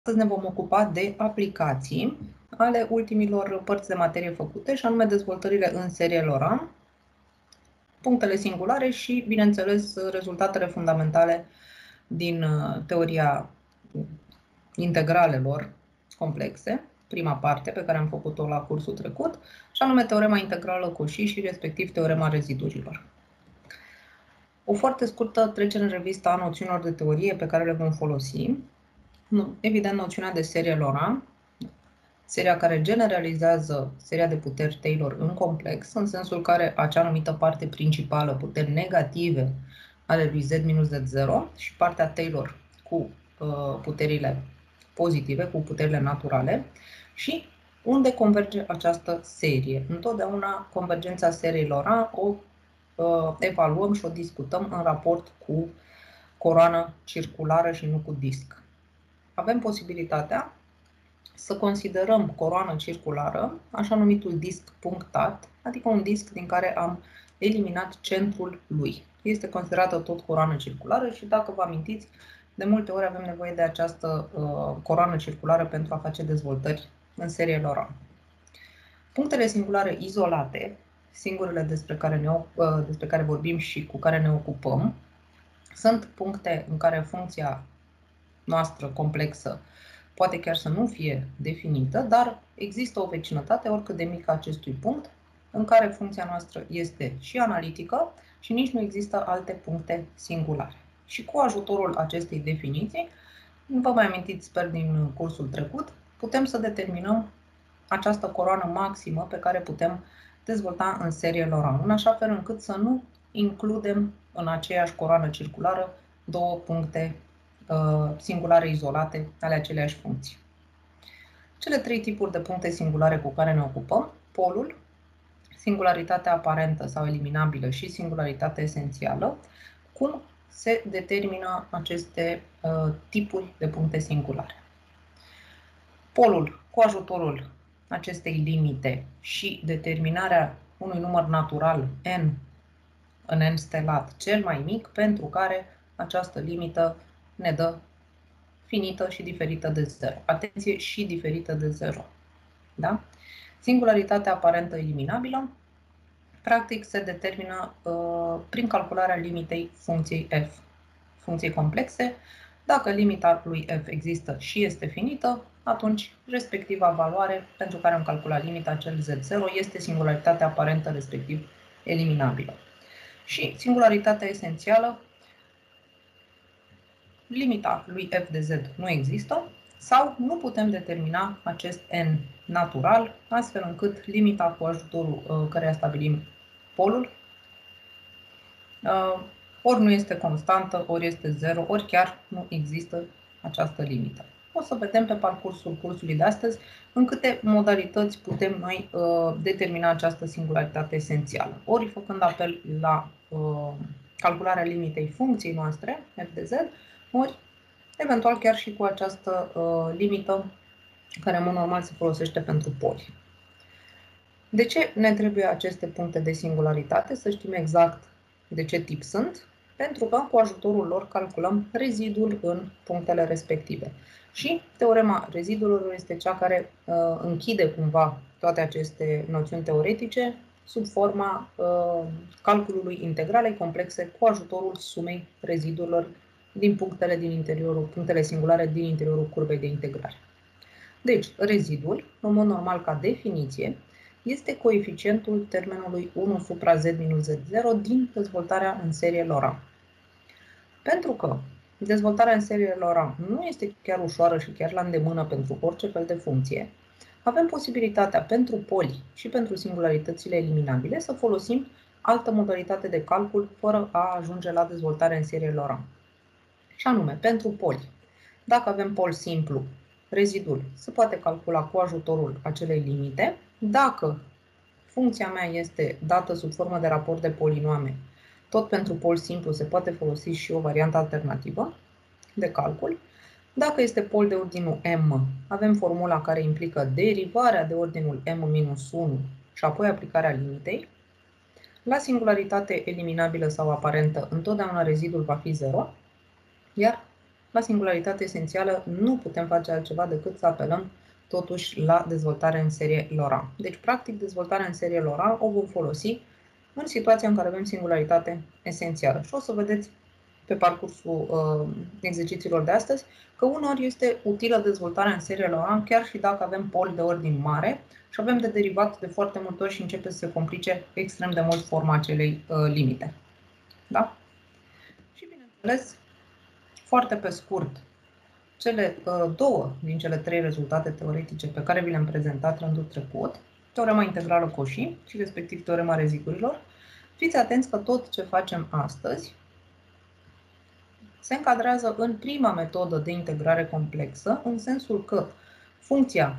Astăzi ne vom ocupa de aplicații ale ultimilor părți de materie făcute, și anume dezvoltările în serie LORA, punctele singulare și, bineînțeles, rezultatele fundamentale din teoria integralelor complexe, prima parte pe care am făcut-o la cursul trecut, și anume teorema integrală Cauchy și respectiv teorema rezidurilor. O foarte scurtă trecere în revistă a noțiunilor de teorie pe care le vom folosi. Evident, noțiunea de serie LORA, seria care generalizează seria de puteri Taylor în complex, în sensul care acea anumită parte principală, puteri negative ale lui Z-Z0 și partea Taylor cu puterile pozitive, cu puterile naturale, și unde converge această serie. Întotdeauna convergența seriei LORA o evaluăm și o discutăm în raport cu coroană circulară și nu cu disc. Avem posibilitatea să considerăm coroană circulară, așa numitul disc punctat, adică un disc din care am eliminat centrul lui. Este considerată tot coroană circulară și, dacă vă amintiți, de multe ori avem nevoie de această coroană circulară pentru a face dezvoltări în serie LORA. Punctele singulare izolate, singurele despre care vorbim și cu care ne ocupăm, sunt puncte în care funcția noastră complexă poate chiar să nu fie definită, dar există o vecinătate, oricât de mică, acestui punct, în care funcția noastră este și analitică și nici nu există alte puncte singulare. Și cu ajutorul acestei definiții, vă mai amintiți, sper, din cursul trecut, putem să determinăm această coroană maximă pe care putem dezvolta în serie LORA, în așa fel încât să nu includem în aceeași coroană circulară două puncte singulare izolate ale aceleiași funcții. Cele trei tipuri de puncte singulare cu care ne ocupăm: polul, singularitatea aparentă sau eliminabilă și singularitatea esențială. Cum se determină aceste tipuri de puncte singulare? Polul, cu ajutorul acestei limite și determinarea unui număr natural n în n stelat cel mai mic, pentru care această limită ne dă finită și diferită de 0. Atenție, și diferită de 0. Da? Singularitatea aparentă eliminabilă, practic, se determină prin calcularea limitei funcției f, funcției complexe. Dacă limita lui f există și este finită, atunci respectiva valoare pentru care am calculat limita, acel z0, este singularitatea aparentă, respectiv eliminabilă. Și singularitatea esențială, limita lui f de z nu există sau nu putem determina acest n natural, astfel încât limita cu ajutorul căreia stabilim polul ori nu este constantă, ori este 0, ori chiar nu există această limită. O să vedem pe parcursul cursului de astăzi în câte modalități putem noi determina această singularitate esențială. Ori făcând apel la calcularea limitei funcției noastre, f de z, ori eventual chiar și cu această limită care în mod normal se folosește pentru poli. De ce ne trebuie aceste puncte de singularitate? Să știm exact de ce tip sunt, pentru că cu ajutorul lor calculăm rezidul în punctele respective. Și teorema rezidurilor este cea care închide cumva toate aceste noțiuni teoretice sub forma calculului integralei complexe cu ajutorul sumei rezidurilor din punctele singulare din interiorul curbei de integrare. Deci, rezidul, în mod normal ca definiție, este coeficientul termenului 1 supra z minus z0 din dezvoltarea în serie LORA. Pentru că dezvoltarea în serie LORA nu este chiar ușoară și chiar la îndemână pentru orice fel de funcție, avem posibilitatea pentru poli și pentru singularitățile eliminabile să folosim altă modalitate de calcul fără a ajunge la dezvoltare în serie LORA. Și anume, pentru poli, dacă avem pol simplu, rezidul se poate calcula cu ajutorul acelei limite. Dacă funcția mea este dată sub formă de raport de polinoame, tot pentru pol simplu se poate folosi și o variantă alternativă de calcul. Dacă este pol de ordinul m, avem formula care implică derivarea de ordinul m-1 și apoi aplicarea limitei. La singularitate eliminabilă sau aparentă, întotdeauna rezidul va fi 0, iar la singularitate esențială nu putem face altceva decât să apelăm totuși la dezvoltare în serie Laurent. Deci, practic, dezvoltarea în serie Laurent o vom folosi în situația în care avem singularitate esențială. Și o să vedeți pe parcursul exercițiilor de astăzi că uneori este utilă dezvoltarea în serie Laurent, chiar și dacă avem pol de ordin mare și avem de derivat de foarte multe ori și începe să se complice extrem de mult forma acelei limite. Da? Și bineînțeles, foarte pe scurt, cele două din cele trei rezultate teoretice pe care vi le-am prezentat rândul trecut, teorema integrală Cauchy și respectiv teorema rezidurilor, fiți atenți că tot ce facem astăzi se încadrează în prima metodă de integrare complexă, în sensul că funcția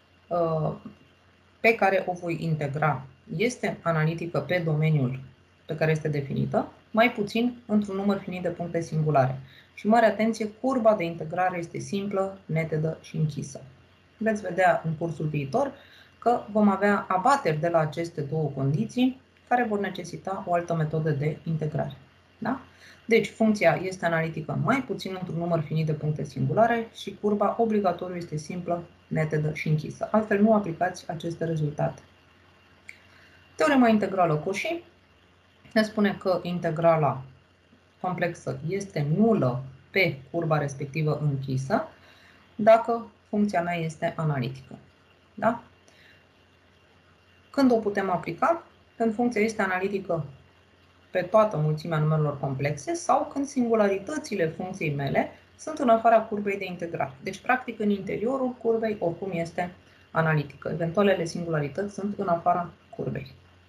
pe care o voi integra este analitică pe domeniul pe care este definită, mai puțin într-un număr finit de puncte singulare. Și mare atenție, curba de integrare este simplă, netedă și închisă. Veți vedea în cursul viitor că vom avea abateri de la aceste două condiții care vor necesita o altă metodă de integrare. Da? Deci, funcția este analitică mai puțin într-un număr finit de puncte singulare și curba obligatoriu este simplă, netedă și închisă. Altfel nu aplicați aceste rezultate. Teorema integrală Cauchy ne spune că integrala complexă este nulă pe curba respectivă închisă dacă funcția mea este analitică. Da? Când o putem aplica? Când funcția este analitică pe toată mulțimea numerelor complexe sau când singularitățile funcției mele sunt în afara curbei de integrare. Deci, practic, în interiorul curbei oricum este analitică. Eventualele singularități sunt în afara curbei.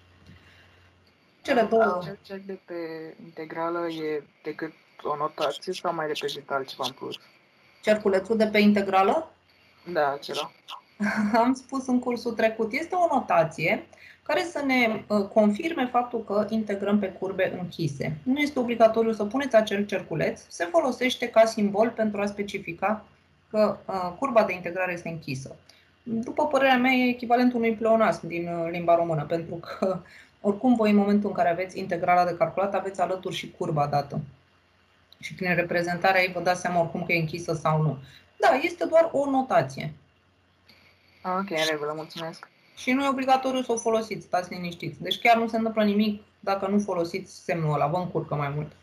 Cele două... Cel de pe integrală e decât o notație sau mai reprezintă altceva în plus? Cerculețul de pe integrală? Da, acela. Am spus în cursul trecut, este o notație care să ne confirme faptul că integrăm pe curbe închise. Nu este obligatoriu să puneți acel cerculeț, se folosește ca simbol pentru a specifica că curba de integrare este închisă. După părerea mea, e echivalentul unui pleonasm din limba română, pentru că oricum voi în momentul în care aveți integrala de calculat, aveți alături și curba dată. Și prin reprezentarea ei vă dați seama oricum că e închisă sau nu. Da, este doar o notație. Ok, în regulă, mulțumesc. Și nu e obligatoriu să o folosiți, stați liniștiți. Deci chiar nu se întâmplă nimic dacă nu folosiți semnul ăla, vă încurcă mai mult.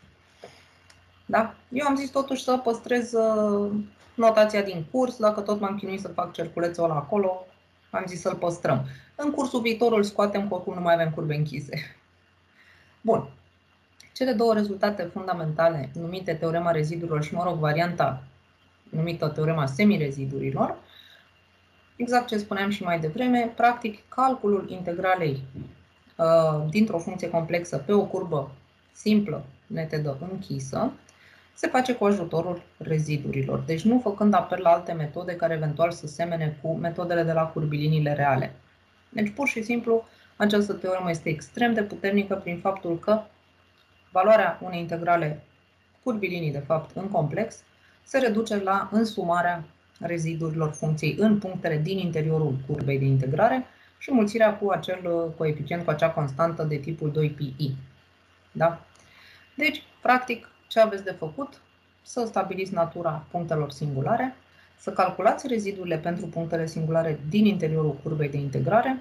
Da? Eu am zis totuși să păstrez notația din curs, dacă tot m-am chinuit să fac cerculețul ăla acolo, am zis să-l păstrăm. În cursul viitor îl scoatem, că oricum nu mai avem curbe închise. Bun. Cele două rezultate fundamentale, numite teorema rezidurilor și, mă rog, varianta numită teorema semirezidurilor, exact ce spuneam și mai devreme, practic calculul integralei dintr-o funcție complexă pe o curbă simplă, netedă, închisă, se face cu ajutorul rezidurilor. Deci nu făcând apel la alte metode care eventual să semene cu metodele de la curbiliniile reale. Deci pur și simplu această teoremă este extrem de puternică prin faptul că valoarea unei integrale curbilinii, de fapt, în complex, se reduce la însumarea rezidurilor funcției în punctele din interiorul curbei de integrare și mulțirea cu acel coeficient, cu acea constantă de tipul 2pi. Da? Deci, practic, ce aveți de făcut? Să stabiliți natura punctelor singulare, să calculați rezidurile pentru punctele singulare din interiorul curbei de integrare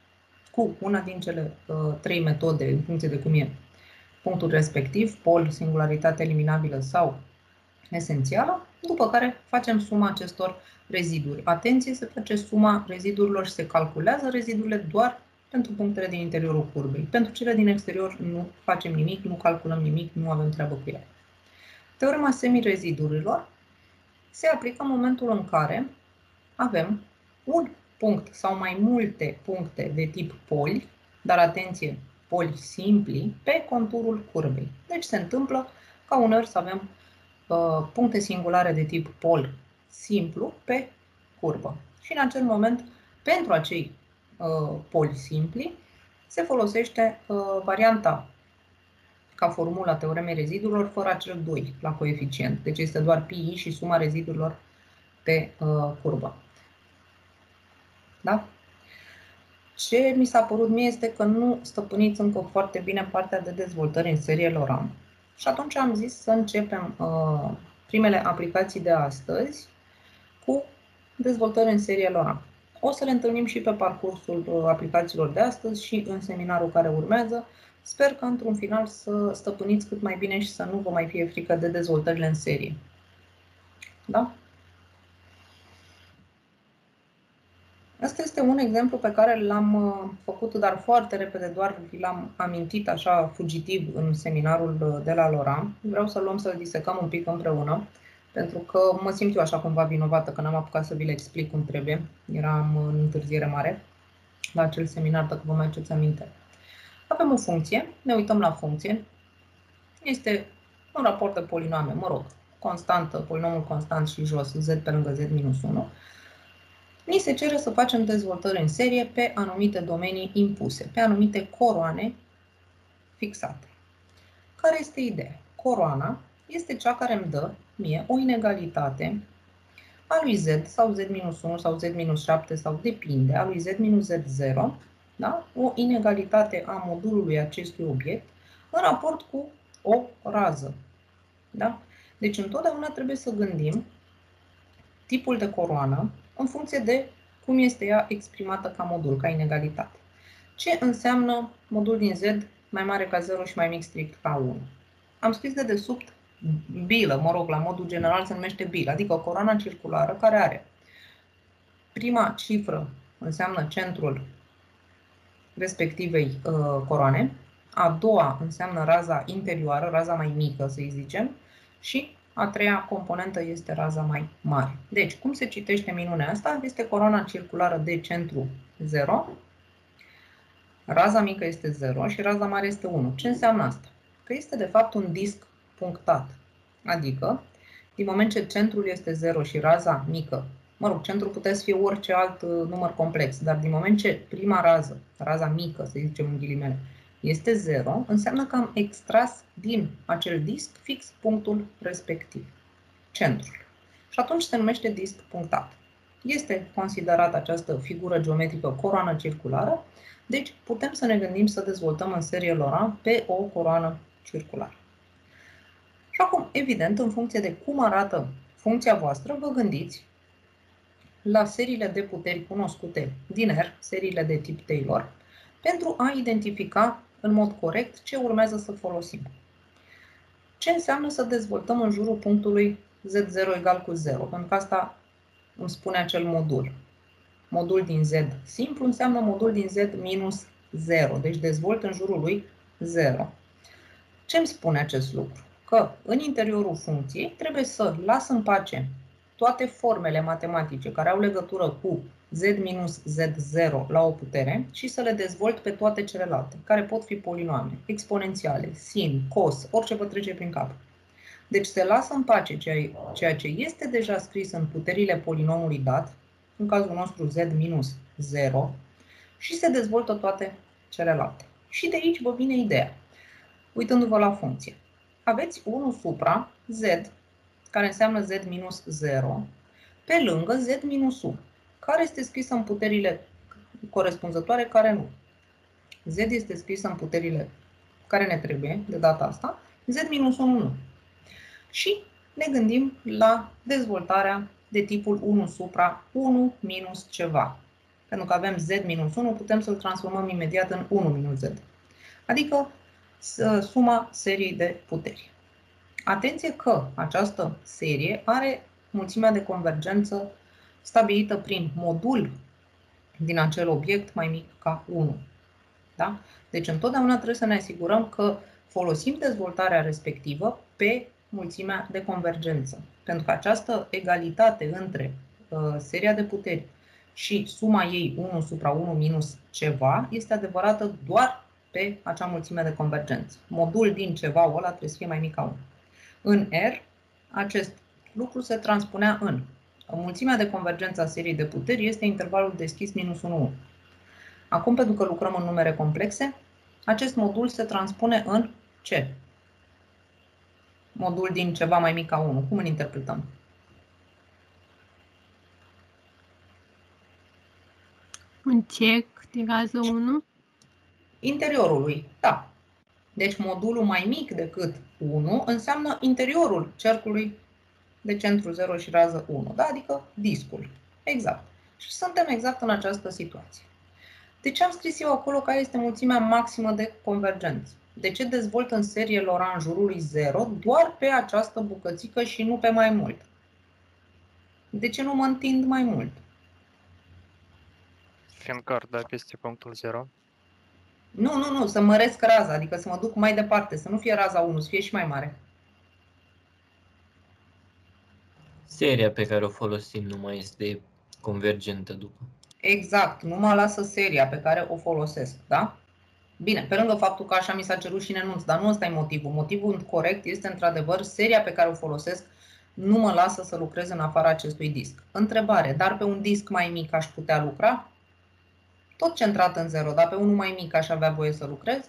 cu una din cele trei metode, în funcție de cum e punctul respectiv, pol, singularitate eliminabilă sau esențială, după care facem suma acestor reziduri. Atenție, se face suma rezidurilor și se calculează rezidurile doar pentru punctele din interiorul curbei. Pentru cele din exterior nu facem nimic, nu calculăm nimic, nu avem treabă cu ele. Teorema semirezidurilor se aplică în momentul în care avem un punct sau mai multe puncte de tip poli, dar atenție, poli simpli, pe conturul curbei. Deci se întâmplă ca uneori să avem puncte singulare de tip pol simplu pe curbă. Și în acel moment, pentru acei poli simpli, se folosește varianta ca formula teoremei rezidurilor fără acel 2 la coeficient. Deci este doar pi și suma rezidurilor pe curbă. Da? Ce mi s-a părut mie este că nu stăpâniți încă foarte bine partea de dezvoltări în serie Laurent. Și atunci am zis să începem primele aplicații de astăzi cu dezvoltări în serie LoRa. O să le întâlnim și pe parcursul aplicațiilor de astăzi și în seminarul care urmează. Sper că într-un final să stăpâniți cât mai bine și să nu vă mai fie frică de dezvoltările în serie. Da? Asta este un exemplu pe care l-am făcut, dar foarte repede, doar l-am amintit așa fugitiv în seminarul de la LoRa. Vreau să luăm să-l disecăm un pic împreună, pentru că mă simt eu așa cumva vinovată că n-am apucat să vi le explic cum trebuie. Eram în întârziere mare la acel seminar, dacă vă mai aduceți aminte. Avem o funcție, ne uităm la funcție. Este un raport de polinome, mă rog, constantă, polinomul constant și jos, z pe lângă z minus 1. Ni se cere să facem dezvoltări în serie pe anumite domenii impuse, pe anumite coroane fixate. Care este ideea? Coroana este cea care îmi dă mie o inegalitate a lui z sau z minus 1 sau z minus 7 sau depinde, a lui z minus z0, da? O inegalitate a modulului acestui obiect în raport cu o rază. Da? Deci întotdeauna trebuie să gândim tipul de coroană în funcție de cum este ea exprimată ca modul, ca inegalitate. Ce înseamnă modul din z mai mare ca 0 și mai mic strict ca 1? Am scris de desubt bilă, mă rog, la modul general se numește bilă, adică coroana circulară care are prima cifră înseamnă centrul respectivei coroane, a doua înseamnă raza interioară, raza mai mică, să-i zicem, și a treia componentă este raza mai mare. Deci, cum se citește minunea asta? Este coroana circulară de centru 0, raza mică este 0 și raza mare este 1. Ce înseamnă asta? Că este de fapt un disc punctat. Adică, din moment ce centrul este 0 și raza mică, mă rog, centrul putea să fie orice alt număr complex, dar din moment ce prima rază, raza mică, să zicem în ghilimele, este 0, înseamnă că am extras din acel disc fix punctul respectiv, centrul. Și atunci se numește disc punctat. Este considerată această figură geometrică coroană circulară, deci putem să ne gândim să dezvoltăm în serie LoRa pe o coroană circulară. Și acum, evident, în funcție de cum arată funcția voastră, vă gândiți la seriile de puteri cunoscute din R, seriile de tip Taylor, pentru a identifica în mod corect ce urmează să folosim. Ce înseamnă să dezvoltăm în jurul punctului Z0 egal cu 0? Pentru că asta îmi spune acel modul. Modul din Z simplu înseamnă modul din Z minus 0. Deci dezvolt în jurul lui 0. Ce îmi spune acest lucru? Că în interiorul funcției trebuie să las în pace toate formele matematice care au legătură cu z minus z0 la o putere și să le dezvolt pe toate celelalte, care pot fi polinoame, exponențiale, sin, cos, orice vă trece prin cap. Deci se lasă în pace ceea ce este deja scris în puterile polinomului dat, în cazul nostru z minus 0, și se dezvoltă toate celelalte. Și de aici vă vine ideea. Uitându-vă la funcție. Aveți 1 supra z, care înseamnă z minus 0, pe lângă z minus 1, care este scrisă în puterile corespunzătoare, care nu. Z este scrisă în puterile care ne trebuie de data asta, z minus 1 nu. Și ne gândim la dezvoltarea de tipul 1 supra 1 minus ceva. Pentru că avem z minus 1, putem să-l transformăm imediat în 1 minus z. Adică suma seriei de puteri. Atenție că această serie are mulțimea de convergență stabilită prin modul din acel obiect mai mic ca 1. Da? Deci întotdeauna trebuie să ne asigurăm că folosim dezvoltarea respectivă pe mulțimea de convergență. Pentru că această egalitate între seria de puteri și suma ei 1 supra 1 minus ceva este adevărată doar pe acea mulțime de convergență. Modul din ceva ăla trebuie să fie mai mic ca 1. În R, acest lucru se transpunea în mulțimea de convergență a seriei de puteri este intervalul deschis minus 1. Acum, pentru că lucrăm în numere complexe, acest modul se transpune în ce? Modul din ceva mai mic ca 1. Cum îl interpretăm? Un cerc de rază 1? Interiorului, da. Deci modulul mai mic decât 1 înseamnă interiorul cercului de centru 0 și rază 1, da? Adică discul. Exact. Și suntem exact în această situație. De ce am scris eu acolo care este mulțimea maximă de convergență? De ce dezvolt în serie Laurent în jurul lui 0 doar pe această bucățică și nu pe mai mult? De ce nu mă întind mai mult? Fiindcă ar da peste punctul 0. Nu, să măresc raza, adică să mă duc mai departe, să nu fie raza 1, să fie și mai mare. Seria pe care o folosim nu mai este convergentă după. Exact, nu mă lasă seria pe care o folosesc, da? Bine, pe lângă faptul că așa mi s-a cerut și în enunț, dar nu ăsta e motivul. Motivul corect este, într-adevăr, seria pe care o folosesc nu mă lasă să lucrez în afara acestui disc. Întrebare, dar pe un disc mai mic aș putea lucra? Tot centrat în 0, dar pe unul mai mic aș avea voie să lucrez?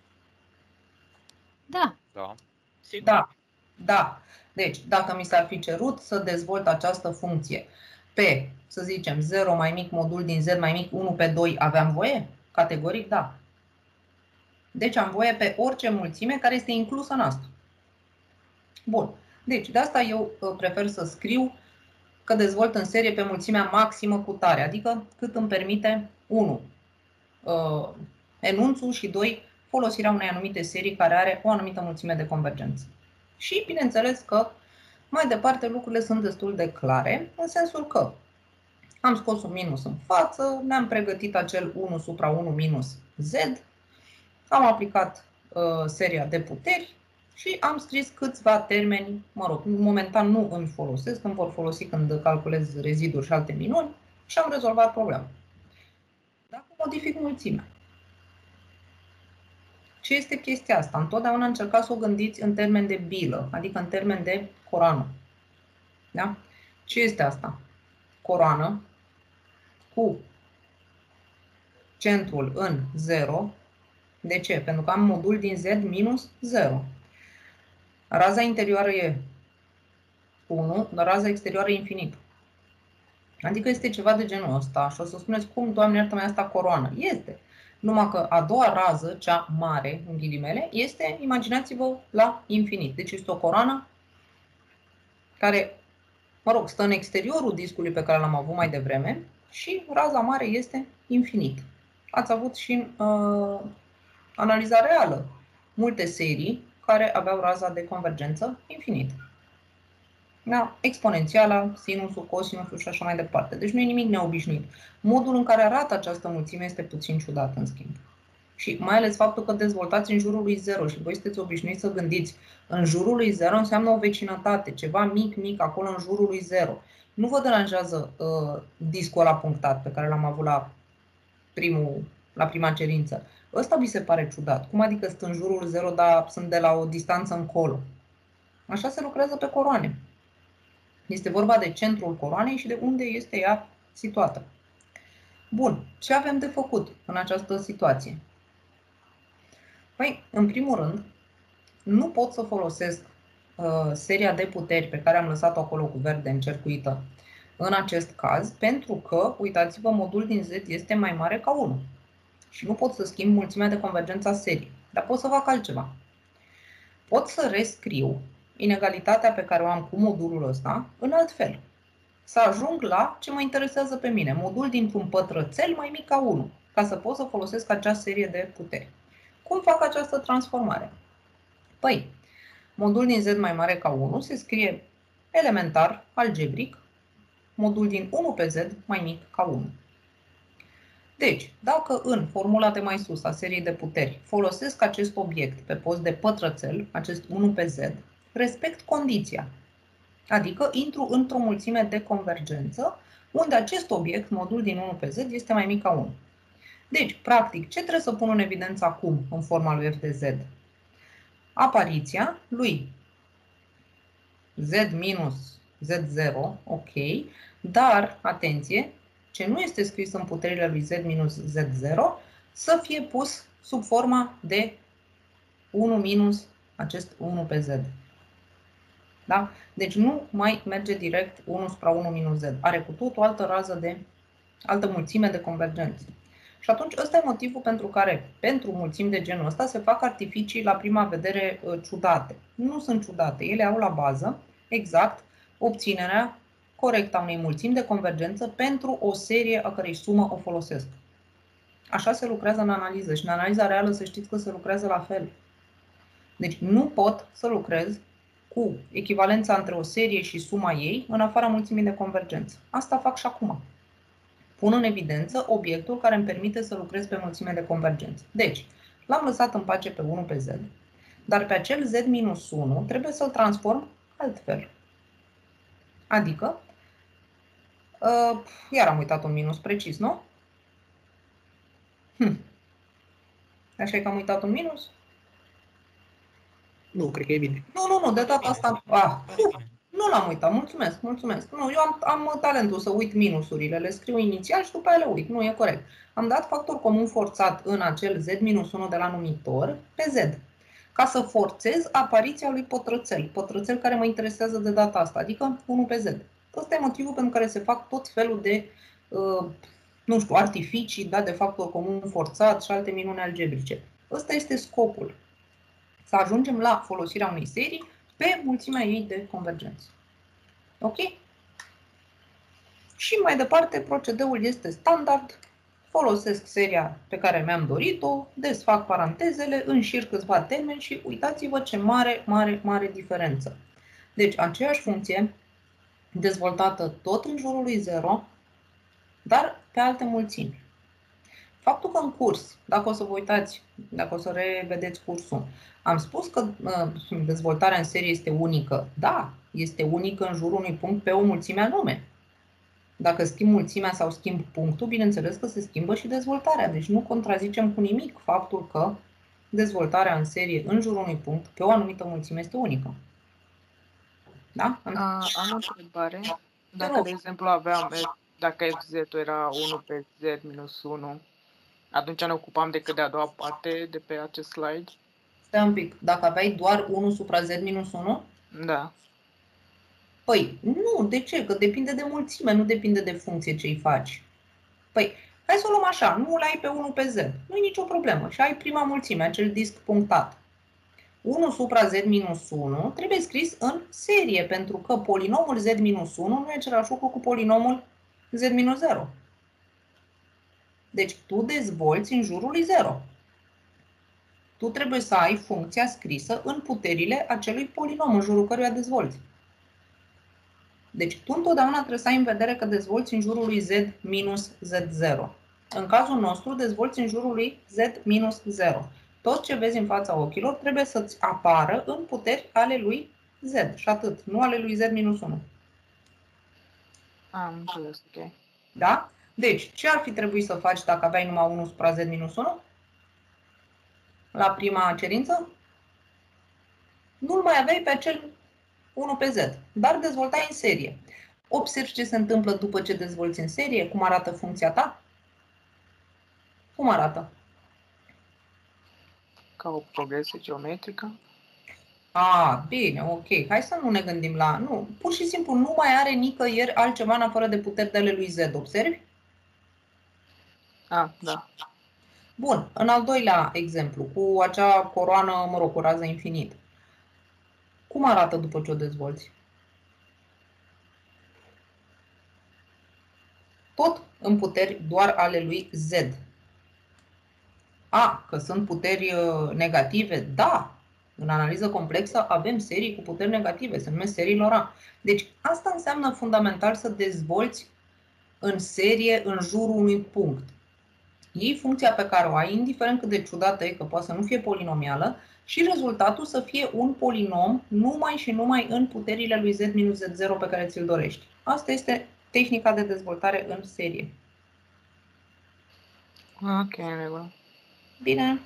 Da. Da. Da. Deci, dacă mi s-ar fi cerut să dezvolt această funcție pe, să zicem, 0 mai mic modul din z mai mic 1 pe 2, aveam voie? Categoric, da. Deci am voie pe orice mulțime care este inclusă în asta. Bun. Deci, de asta eu prefer să scriu că dezvolt în serie pe mulțimea maximă cu tare, adică cât îmi permite 1. Enunțul și 2. Folosirea unei anumite serii care are o anumită mulțime de convergență. Și, bineînțeles că mai departe lucrurile sunt destul de clare, în sensul că am scos un minus în față, ne-am pregătit acel 1 supra 1 minus z, am aplicat seria de puteri și am scris câțiva termeni, mă rog, momentan nu îmi folosesc, îmi vor folosi când calculez reziduri și alte minuni și am rezolvat problema. Dacă modific mulțimea, ce este chestia asta? Întotdeauna încercați să o gândiți în termen de bilă, adică în termen de coroană. Da? Ce este asta? Coroană cu centrul în 0. De ce? Pentru că am modul din z minus 0. Raza interioară e 1, dar raza exterioară e infinit. Adică este ceva de genul ăsta. Și o să spuneți, cum, Doamne, iartă-mă, asta coroană? Este. Numai că a doua rază, cea mare, în ghilimele, este, imaginați-vă, la infinit. Deci este o coroană care, mă rog, stă în exteriorul discului pe care l-am avut mai devreme și raza mare este infinit. Ați avut și în analiza reală multe serii care aveau raza de convergență infinit. Da? Exponențiala, sinusul, cosinusul și așa mai departe. Deci nu e nimic neobișnuit. Modul în care arată această mulțime este puțin ciudat, în schimb. Și mai ales faptul că dezvoltați în jurul lui 0 și voi sunteți obișnuiți să gândiți în jurul lui 0 înseamnă o vecinătate, ceva mic acolo în jurul lui 0. Nu vă deranjează discul ăla punctat pe care l-am avut la prima cerință. Ăsta vi se pare ciudat. Cum adică sunt în jurul 0, dar sunt de la o distanță încolo? Așa se lucrează pe coroane. Este vorba de centrul coroanei și de unde este ea situată. Bun, ce avem de făcut în această situație? Păi, în primul rând, nu pot să folosesc seria de puteri pe care am lăsat-o acolo cu verde încercuită în acest caz, pentru că, uitați-vă, modul din z este mai mare ca 1. Și nu pot să schimb mulțimea de convergență a seriei, dar pot să fac altceva. Pot să rescriu inegalitatea pe care o am cu modulul ăsta în alt fel. Să ajung la ce mă interesează pe mine, modul dintr-un pătrățel mai mic ca 1, ca să pot să folosesc acea serie de puteri. Cum fac această transformare? Păi, modul din z mai mare ca 1 se scrie elementar, algebric, modul din 1 pe z mai mic ca 1. Deci, dacă în formula de mai sus a seriei de puteri folosesc acest obiect pe post de pătrățel, acest 1 pe z, respect condiția. Adică intru într-o mulțime de convergență unde acest obiect, modul din 1 pe z, este mai mic ca 1. Deci, practic, ce trebuie să pun în evidență acum în forma lui f de z? Apariția lui z minus z0, ok, dar, atenție, ce nu este scris în puterile lui z minus z0, să fie pus sub forma de 1 minus acest 1 pe z. Da? Deci nu mai merge direct 1 supra 1 minus z. Are cu tot o altă rază altă mulțime de convergență. Și atunci ăsta e motivul pentru care pentru mulțimi de genul ăsta se fac artificii la prima vedere ciudate. Nu sunt ciudate, ele au la bază exact obținerea corectă a unei mulțimi de convergență pentru o serie a cărei sumă o folosesc. Așa se lucrează în analiză și în analiza reală să știți că se lucrează la fel. Deci nu pot să lucrez cu echivalența între o serie și suma ei în afara mulțimii de convergență. Asta fac și acum. Pun în evidență obiectul care îmi permite să lucrez pe mulțime de convergență. Deci, l-am lăsat în pace pe 1 pe z, dar pe acel z minus 1 trebuie să-l transform altfel. Adică, iar am uitat un minus precis, nu? Așa e că am uitat un minus? Nu, cred că e bine. Nu, de data asta... Nu l-am uitat, mulțumesc. Nu, eu am talentul să uit minusurile, le scriu inițial și după aia le uit. Nu, e corect. Am dat factor comun forțat în acel z minus 1 de la numitor pe z, ca să forțez apariția lui pătrățel care mă interesează de data asta, adică 1 pe z. Ăsta e motivul pentru care se fac tot felul de, nu știu, artificii, da, de factor comun forțat și alte minuni algebrice. Ăsta este scopul. Să ajungem la folosirea unei serii pe mulțimea ei de convergență. Ok? Și mai departe, procedeul este standard. Folosesc seria pe care mi-am dorit-o, desfac parantezele, înșir câțiva termeni și uitați-vă ce mare diferență. Deci, aceeași funcție dezvoltată tot în jurul lui 0, dar pe alte mulțimi. Faptul că în curs, dacă o să vă uitați, dacă o să revedeți cursul, am spus că dezvoltarea în serie este unică. Da, este unică în jurul unui punct pe o mulțime anume. Dacă schimb mulțimea sau schimb punctul, bineînțeles că se schimbă și dezvoltarea. Deci nu contrazicem cu nimic faptul că dezvoltarea în serie în jurul unui punct pe o anumită mulțime este unică. Da? Am o întrebare. Dacă, de exemplu, dacă fz-ul era 1 pe z minus 1, atunci ne ocupam decât de a doua parte de pe acest slide? Stai un pic. Dacă aveai doar 1 supra z minus 1? Da. Păi, nu. De ce? Că depinde de mulțime, nu depinde de funcție ce îi faci. Păi, hai să o luăm așa. Nu îl ai pe 1 pe z. Nu e nicio problemă. Și ai prima mulțime, acel disc punctat. 1 supra z minus 1 trebuie scris în serie, pentru că polinomul z minus 1 nu e același lucru cu polinomul z minus 0. Deci tu dezvolți în jurul lui 0. Tu trebuie să ai funcția scrisă în puterile acelui polinom în jurul căruia dezvolți. Deci tu întotdeauna trebuie să ai în vedere că dezvolți în jurul lui z minus z0. În cazul nostru dezvolți în jurul lui z minus 0. Tot ce vezi în fața ochilor trebuie să-ți apară în puteri ale lui z și atât, nu ale lui z minus 1. Am înțeles, ok. Da? Deci, ce ar fi trebuit să faci dacă aveai numai 1 supra z minus 1? La prima cerință? Nu-l mai aveai pe acel 1 pe z, dar dezvoltai în serie. Observi ce se întâmplă după ce dezvolți în serie, cum arată funcția ta? Cum arată? Ca o progresie geometrică? Bine, ok. Hai să nu ne gândim la... Nu, pur și simplu nu mai are nicăieri altceva în afară de puteri de ale lui z. Observi? Da. Bun, în al doilea exemplu, cu acea coroană, cu rază infinit. Cum arată după ce o dezvolți? Tot în puteri doar ale lui z. Că sunt puteri negative? Da! În analiză complexă avem serii cu puteri negative, se numesc serii Laurent. Deci asta înseamnă fundamental să dezvolți în serie în jurul unui punct. Iei funcția pe care o ai, indiferent cât de ciudată e, că poate să nu fie polinomială, și rezultatul să fie un polinom numai și numai în puterile lui z minus z0 pe care ți-l dorești. Asta este tehnica de dezvoltare în serie. Ok, bine.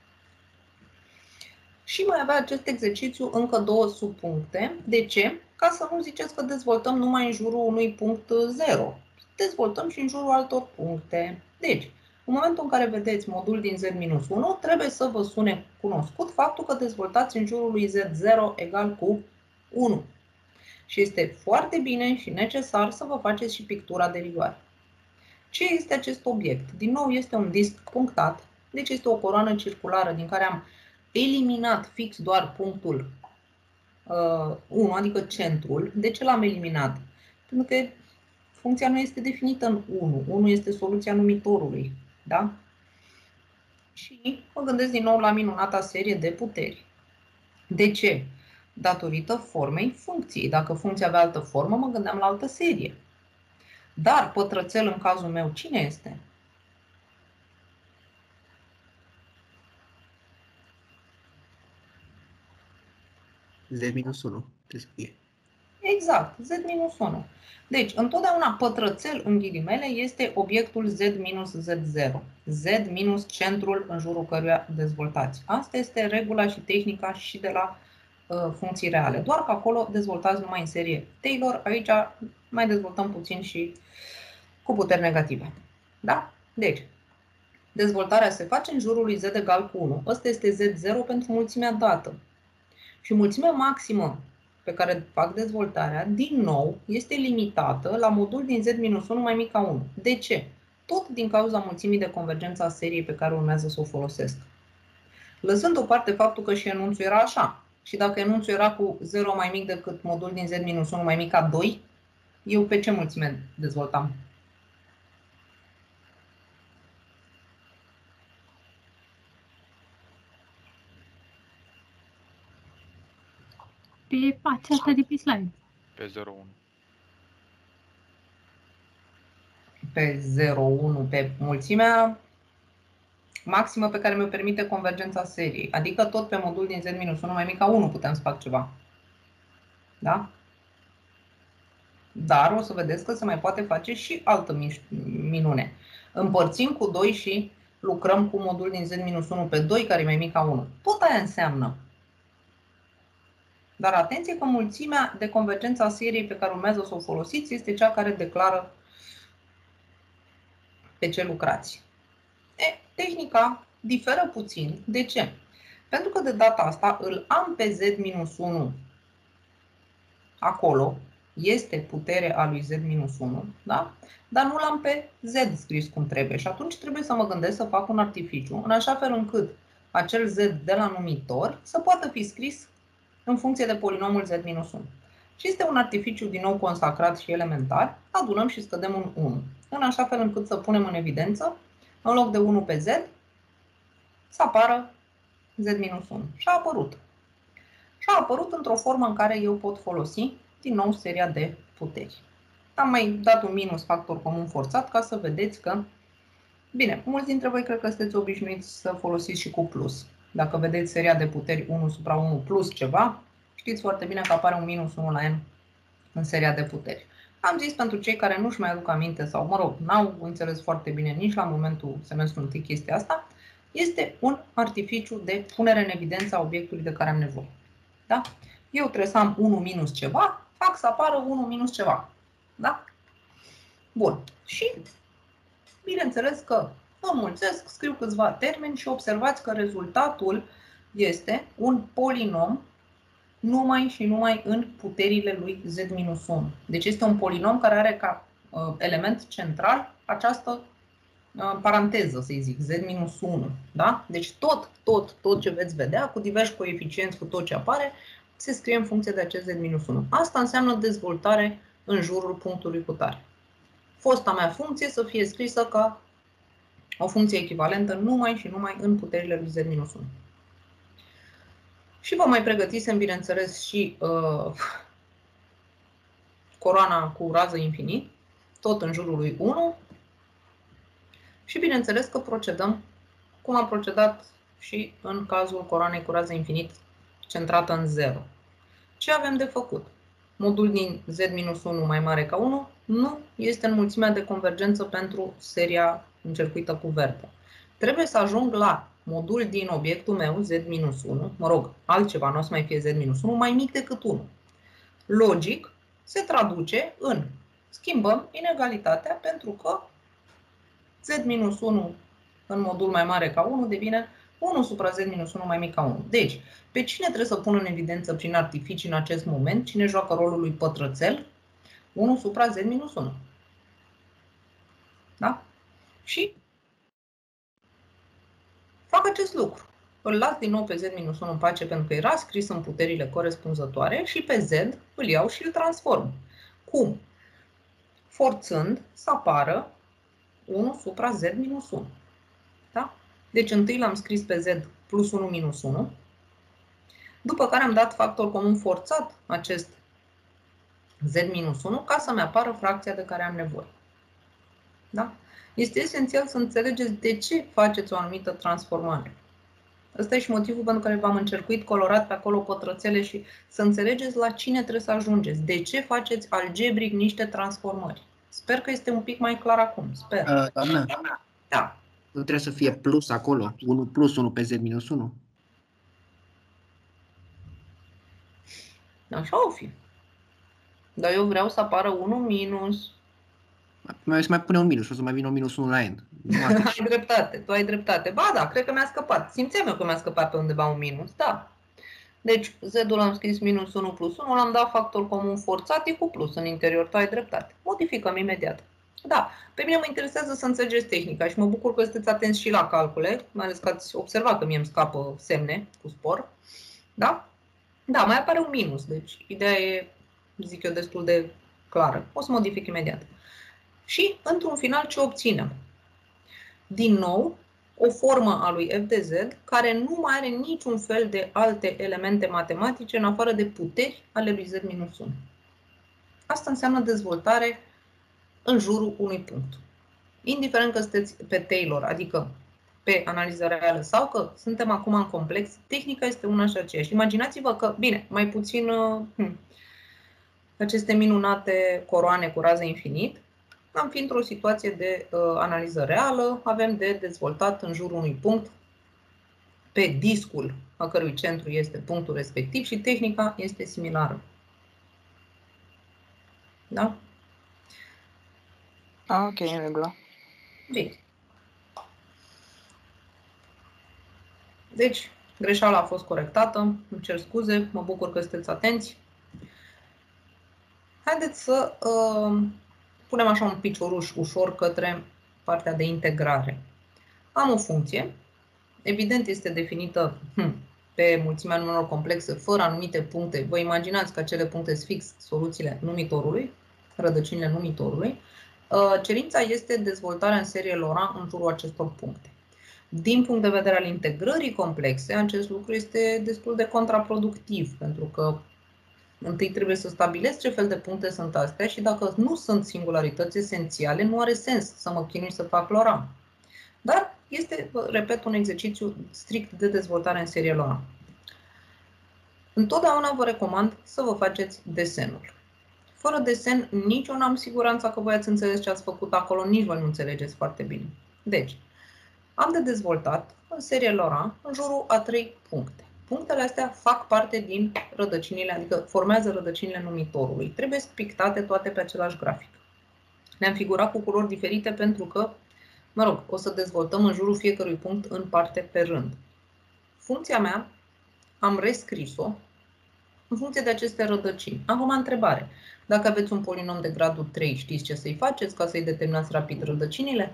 Și mai avea acest exercițiu încă 2 subpuncte. De ce? Ca să nu ziceți că dezvoltăm numai în jurul unui punct 0. Dezvoltăm și în jurul altor puncte. Deci, în momentul în care vedeți modul din z-1, trebuie să vă sune cunoscut faptul că dezvoltați în jurul lui z0 egal cu 1. Și este foarte bine și necesar să vă faceți și pictura de rigoare. Ce este acest obiect? Din nou este un disc punctat, deci este o coroană circulară din care am eliminat fix doar punctul 1, adică centrul. De ce l-am eliminat? Pentru că funcția nu este definită în 1. 1 este soluția numitorului. Da? Și mă gândesc din nou la minunata serie de puteri. De ce? Datorită formei funcției. Dacă funcția avea altă formă, mă gândeam la altă serie. Dar pătrățel în cazul meu, cine este? Z-1, trebuie să fie. Exact, Z-1. Deci, întotdeauna pătrățel, în ghilimele, este obiectul Z-Z0. Z minus centrul în jurul căruia dezvoltați. Asta este regula și tehnica și de la funcții reale. Doar că acolo dezvoltați numai în serie Taylor, aici mai dezvoltăm puțin și cu puteri negative. Da? Deci, dezvoltarea se face în jurul lui Z egal cu 1. Ăsta este Z0 pentru mulțimea dată. Și mulțimea maximă pe care fac dezvoltarea, din nou, este limitată la modul din Z-1 mai mic ca 1. De ce? Tot din cauza mulțimii de convergență a seriei pe care urmează să o folosesc. Lăsând deoparte faptul că și enunțul era așa. Și dacă enunțul era cu 0 mai mic decât modul din Z-1 mai mic ca 2, eu pe ce mulțime dezvoltam? Pe aceasta de pe slide. Pe 0,1. Pe 0,1, pe mulțimea maximă pe care mi-o permite convergența seriei. Adică tot pe modul din Z-1 mai mic ca 1 putem să fac ceva. Da? Dar o să vedeți că se mai poate face și altă minune. Împărțim cu 2 și lucrăm cu modul din Z-1 pe 2 care e mai mic ca 1. Tot aia înseamnă. Dar atenție că mulțimea de convergență a seriei pe care urmează să o folosiți este cea care declară pe ce lucrați. Tehnica diferă puțin. De ce? Pentru că de data asta îl am pe Z-1 acolo, este putere a lui Z-1, da? Dar nu l-am pe Z scris cum trebuie. Și atunci trebuie să mă gândesc să fac un artificiu în așa fel încât acel Z de la numitor să poată fi scris în funcție de polinomul Z-1. Și este un artificiu din nou consacrat și elementar. Adunăm și scădem un 1. În așa fel încât să punem în evidență, în loc de 1 pe Z, să apară Z-1. Și a apărut. Și a apărut într-o formă în care eu pot folosi din nou seria de puteri. Am mai dat un minus factor comun forțat ca să vedeți că, bine, mulți dintre voi cred că sunteți obișnuiți să folosiți și cu plus. Dacă vedeți seria de puteri 1 supra 1 plus ceva, știți foarte bine că apare un minus 1 la n în seria de puteri. Am zis pentru cei care nu-și mai aduc aminte sau, mă rog, n-au înțeles foarte bine nici la momentul semestrului întâi chestia asta, este un artificiu de punere în evidență a obiectului de care am nevoie. Da? Eu trebuie să am 1 minus ceva, fac să apară 1 minus ceva. Da? Bun. Și, bineînțeles că înmulțesc, scriu câțiva termeni și observați că rezultatul este un polinom numai și numai în puterile lui Z-1. Deci este un polinom care are ca element central această paranteză, să zic, Z-1. Da? Deci tot ce veți vedea, cu diversi coeficienți, cu tot ce apare, se scrie în funcție de acest Z-1. Asta înseamnă dezvoltare în jurul punctului cutare. Fosta mea funcție să fie scrisă ca o funcție echivalentă numai și numai în puterile lui Z-1. Și vă mai pregătisem, bineînțeles, și coroana cu rază infinit, tot în jurul lui 1. Și bineînțeles că procedăm cum am procedat și în cazul coroanei cu rază infinit centrată în 0. Ce avem de făcut? Modul din Z-1 mai mare ca 1 nu este în mulțimea de convergență pentru seria încercuită cu verde. Trebuie să ajung la modul din obiectul meu, Z-1, mă rog, altceva, nu o să mai fie Z-1, mai mic decât 1. Logic, se traduce în schimbăm inegalitatea pentru că Z-1 în modul mai mare ca 1 devine 1 supra Z-1 mai mic ca 1. Deci, pe cine trebuie să pun în evidență prin artificii în acest moment? Cine joacă rolul lui pătrățel? 1 supra Z-1. Da? Și fac acest lucru. îl las din nou pe Z-1 în pace pentru că era scris în puterile corespunzătoare și pe Z îl iau și îl transform. Cum? Forțând să apară 1 supra Z-1. Da? Deci întâi l-am scris pe Z plus 1 minus 1, după care am dat factor comun forțat acest Z-1 ca să-mi apară fracția de care am nevoie. Da? Este esențial să înțelegeți de ce faceți o anumită transformare. Ăsta e și motivul pentru care v-am încercuit colorat pe acolo pătrățele și să înțelegeți la cine trebuie să ajungeți. De ce faceți algebric niște transformări. Sper că este un pic mai clar acum. Sper. Doamnă, Da. nu trebuie să fie plus acolo, 1 plus 1 pe Z minus 1? Așa o fi. Dar eu vreau să apară 1 minus. Mai pune un minus, o să mai vină un minus 1 la end. Ai dreptate, tu ai dreptate. Ba da, cred că mi-a scăpat. Simțeam eu că mi-a scăpat pe undeva un minus, da. Deci Z-ul l-am scris minus 1 plus 1, l-am dat factor comun forțat, e cu plus în interior, tu ai dreptate. Modificăm imediat. Da, pe mine mă interesează să înțelegeți tehnica și mă bucur că sunteți atenți și la calcule, mai ales că ați observat că mie îmi scapă semne cu spor. Da? Da, mai apare un minus, deci ideea e, zic eu, destul de clară. O să modific imediat. Și, într-un final, ce obținem? Din nou, o formă a lui f de z care nu mai are niciun fel de alte elemente matematice în afară de puteri ale lui z-1. Asta înseamnă dezvoltare în jurul unui punct. Indiferent că sunteți pe Taylor, adică pe analiză reală, sau că suntem acum în complex, tehnica este una și aceeași. Imaginați-vă că, bine, mai puțin aceste minunate coroane cu rază infinit, am fi într-o situație de analiză reală, avem de dezvoltat în jurul unui punct pe discul a cărui centru este punctul respectiv și tehnica este similară. Da? Ok, în regulă. Bine. Deci, greșeala a fost corectată, îmi cer scuze, mă bucur că sunteți atenți. Haideți să punem așa un picioruș ușor către partea de integrare. Am o funcție, evident este definită pe mulțimea numerelor complexe, fără anumite puncte. Vă imaginați că acele puncte sunt fix soluțiile numitorului, rădăcinile numitorului. Cerința este dezvoltarea în serie Laurent în jurul acestor puncte. Din punct de vedere al integrării complexe, acest lucru este destul de contraproductiv, pentru că întâi trebuie să stabilesc ce fel de puncte sunt astea și dacă nu sunt singularități esențiale, nu are sens să mă chinui să fac Laurent. Dar este, repet, un exercițiu strict de dezvoltare în serie Laurent. Întotdeauna vă recomand să vă faceți desenul. Fără desen, nici eu n-am siguranța că voi ați înțeles ce ați făcut acolo, nici voi nu înțelegeți foarte bine. Deci, am de dezvoltat în serie Laurent în jurul a 3 puncte. Punctele astea fac parte din rădăcinile, adică formează rădăcinile numitorului. Trebuie pictate toate pe același grafic. Le-am figurat cu culori diferite pentru că, mă rog, o să dezvoltăm în jurul fiecărui punct în parte pe rând. Funcția mea am rescris-o în funcție de aceste rădăcini. Acum întrebare. Dacă aveți un polinom de gradul 3, știți ce să-i faceți ca să-i determinați rapid rădăcinile?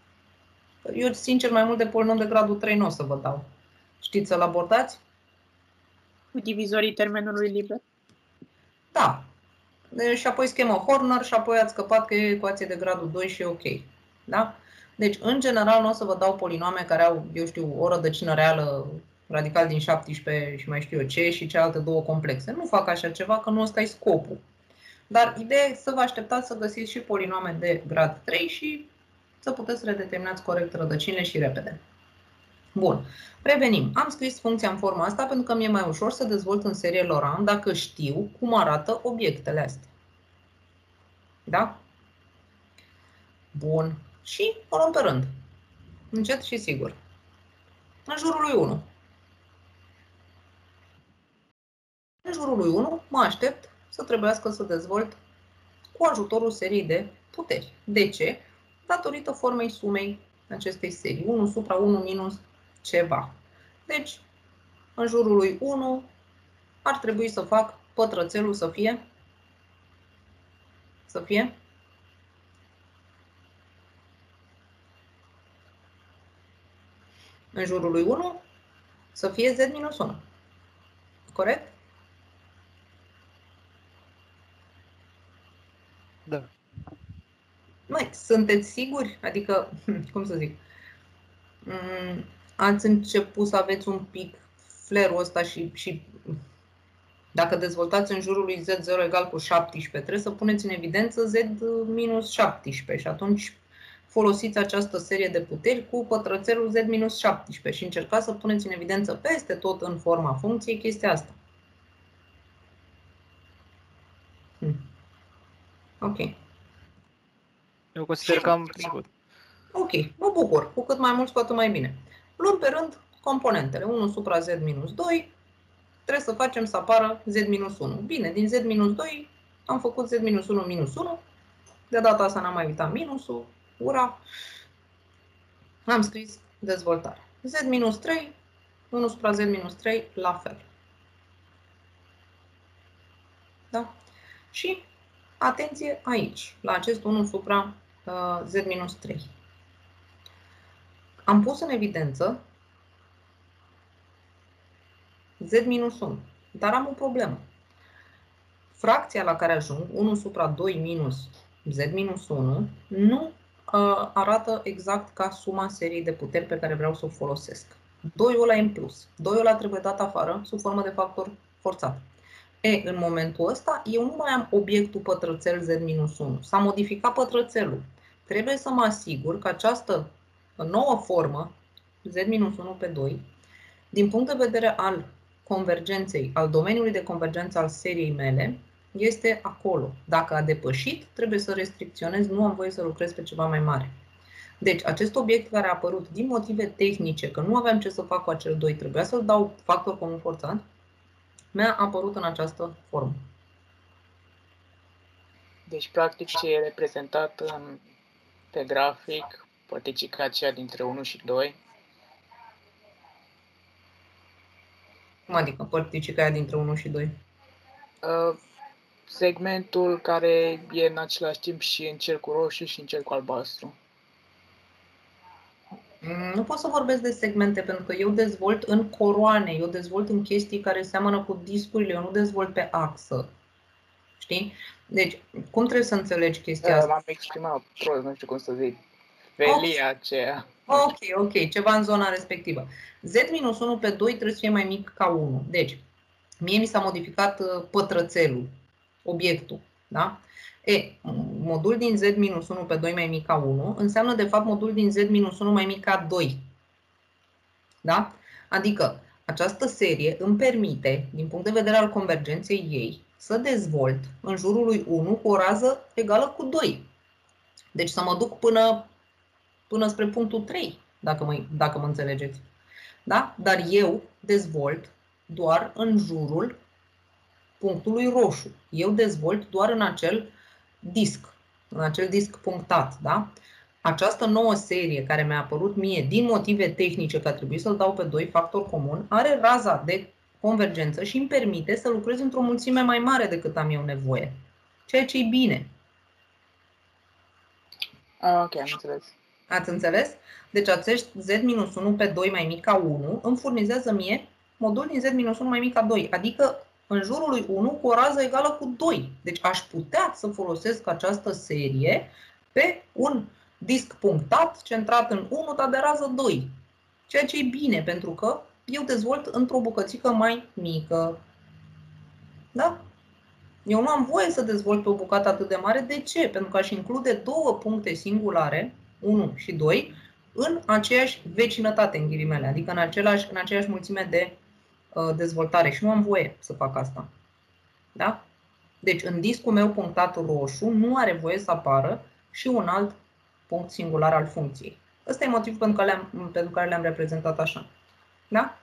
Eu, sincer, mai mult de polinom de gradul 3 nu o să vă dau. Știți să-l abordați? Cu divizorii termenului liber? Da. Și apoi schemă Horner și apoi ați scăpat că e ecuație de gradul 2 și e ok. Da? Deci, în general, nu o să vă dau polinoame care au, eu știu, o rădăcină reală, radical din 17 și mai știu eu ce, și cealaltă două complexe. Nu fac așa ceva, că nu ăsta e scopul. Dar ideea e să vă așteptați să găsiți și polinoame de grad 3 și să puteți redeterminați corect rădăcinile și repede. Bun. Revenim. Am scris funcția în forma asta pentru că mi-e mai ușor să dezvolt în serie Laurent dacă știu cum arată obiectele astea. Da? Bun. Și o luăm pe rând. Încet și sigur. În jurul lui 1. În jurul lui 1 mă aștept să trebuiască să dezvolt cu ajutorul seriei de puteri. De ce? Datorită formei sumei acestei serii. 1 supra 1 minus ceva. Deci, în jurul lui 1 ar trebui să fac pătrățelul să fie în jurul lui 1 să fie z minus 1. Corect? Da. Măi, sunteți siguri? Adică, cum să zic, ați început să aveți un pic flerul ăsta și dacă dezvoltați în jurul lui Z0 egal cu 17, trebuie să puneți în evidență Z minus 17 și atunci folosiți această serie de puteri cu pătrățelul Z minus 17 și încercați să puneți în evidență peste tot în forma funcției chestia asta. Ok. Eu consider că am trecut. Ok, mă bucur. Cu cât mai mult, cu atât mai bine. Luăm pe rând componentele. 1 supra Z minus 2. Trebuie să facem să apară Z minus 1. Bine, din Z minus 2 am făcut Z minus 1 minus 1. De data asta n-am mai uitat minusul. Ura! Am scris dezvoltare. Z minus 3, 1 supra Z minus 3, la fel. Da? Și atenție aici, la acest 1 supra Z minus 3. Am pus în evidență Z minus 1, dar am o problemă. Fracția la care ajung, 1 supra 2 minus Z minus 1, nu arată exact ca suma seriei de puteri pe care vreau să o folosesc. 2-ul ăla e în plus. 2-ul ăla trebuie dat afară sub formă de factor forțat. În momentul ăsta, eu nu mai am obiectul pătrățel Z minus 1. S-a modificat pătrățelul. Trebuie să mă asigur că această nouă formă, Z minus 1 pe 2, din punct de vedere al convergenței, al domeniului de convergență al seriei mele, este acolo. Dacă a depășit, trebuie să restricționez, nu am voie să lucrez pe ceva mai mare. Deci, acest obiect care a apărut din motive tehnice, că nu aveam ce să fac cu acel 2, trebuia să-l dau factor comun forțat, mi-a apărut în această formă. Deci, practic, ce e reprezentat pe grafic, părticica aceea dintre 1 și 2. Cum adică părticica aia dintre 1 și 2? Segmentul care e în același timp și în cercul roșu și în cercul albastru. Nu pot să vorbesc de segmente, pentru că eu dezvolt în coroane, eu dezvolt în chestii care seamănă cu discurile, eu nu dezvolt pe axă. Știi? Deci, cum trebuie să înțelegi chestia asta? M-am exprimat prost, nu știu cum să zic. Felia aceea. Ok, ceva în zona respectivă. Z-1 pe 2 trebuie să fie mai mic ca 1. Deci, mie mi s-a modificat pătrățelul, obiectul. Da? Modul din Z-1 pe 2 mai mic ca 1 înseamnă de fapt modul din Z-1 mai mic ca 2. Da? Adică această serie îmi permite, din punct de vedere al convergenței ei, să dezvolt în jurul lui 1 cu o rază egală cu 2. Deci să mă duc până spre punctul 3, dacă mă înțelegeți. Da? Dar eu dezvolt doar în jurul punctului roșu. Eu dezvolt doar în acel disc punctat. Da? Această nouă serie care mi-a apărut mie din motive tehnice, că a trebuit să-l dau pe 2 factor comun, are raza de convergență și îmi permite să lucrez într-o mulțime mai mare decât am eu nevoie. Ceea ce e bine. Ok, am înțeles. Ați înțeles? Deci acest Z-1 pe 2 mai mic ca 1 îmi furnizează mie modul din Z-1 mai mic ca 2, adică în jurul lui 1 cu o rază egală cu 2. Deci aș putea să folosesc această serie pe un disc punctat, centrat în 1, dar de rază 2. Ceea ce e bine, pentru că eu dezvolt într-o bucățică mai mică. Da? Eu nu am voie să dezvolt pe o bucată atât de mare. De ce? Pentru că aș include două puncte singulare, 1 și 2, în aceeași vecinătate, în ghilimele, adică în aceeași mulțime de dezvoltare și nu am voie să fac asta. Da? Deci în discul meu punctat roșu nu are voie să apară și un alt punct singular al funcției. Ăsta e motivul pentru care le-am reprezentat așa. Da?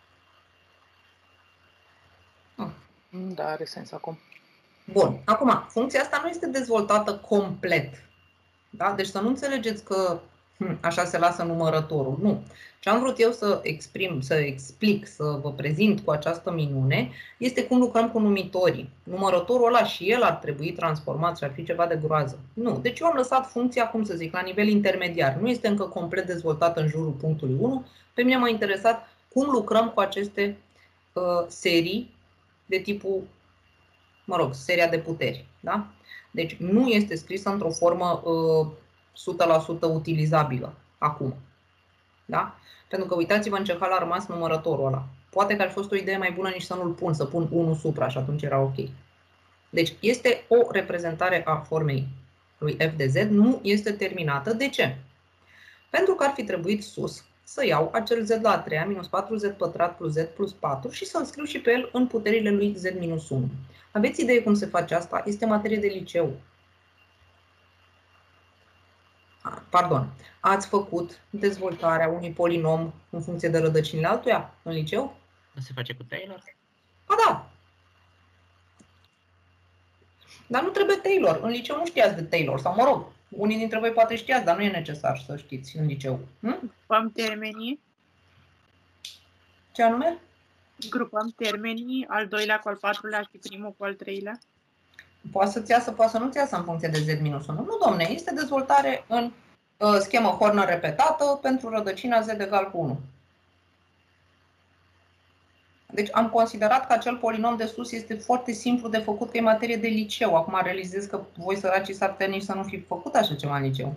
Da, are sens acum. Bun. Acum, funcția asta nu este dezvoltată complet. Da? Deci să nu înțelegeți că așa se lasă numărătorul. Nu. Ce am vrut eu să explic, să vă prezint cu această minune, este cum lucrăm cu numitorii. Numărătorul ăla și el ar trebui transformat și ar fi ceva de groază. Nu. Deci eu am lăsat funcția, cum să zic, la nivel intermediar. Nu este încă complet dezvoltată în jurul punctului 1. Pe mine m-a interesat cum lucrăm cu aceste serii de tipul, seria de puteri. Da? Deci nu este scrisă într-o formă 100% utilizabilă acum. Da? Pentru că uitați-vă în ce hal a rămas numărătorul ăla. Poate că ar fi fost o idee mai bună nici să nu-l pun, să pun 1 supra și atunci era ok. Deci este o reprezentare a formei lui f de z, nu este terminată. De ce? Pentru că ar fi trebuit sus să iau acel z la a treia minus 4z pătrat plus z plus 4 și să-l scriu și pe el în puterile lui z minus 1. Aveți idee cum se face asta? Este materie de liceu. Pardon. Ați făcut dezvoltarea unui polinom în funcție de rădăcinile altuia în liceu? Nu se face cu Taylor? Ba da. Dar nu trebuie Taylor. În liceu nu știați de Taylor. Sau unii dintre voi poate știați, dar nu e necesar să știți în liceu. Grupăm termenii. Ce anume? Grupăm termenii, al doilea cu al patrulea și primul cu al treilea. Poate să-ți iasă, poate să nu-ți iasă în funcție de z-1. Nu, domne, este dezvoltare în schemă Horner repetată pentru rădăcina z egal cu 1. Deci am considerat că acel polinom de sus este foarte simplu de făcut, că e materie de liceu. Acum realizez că voi săracii s-ar putea nici să nu fi făcut așa ceva în liceu.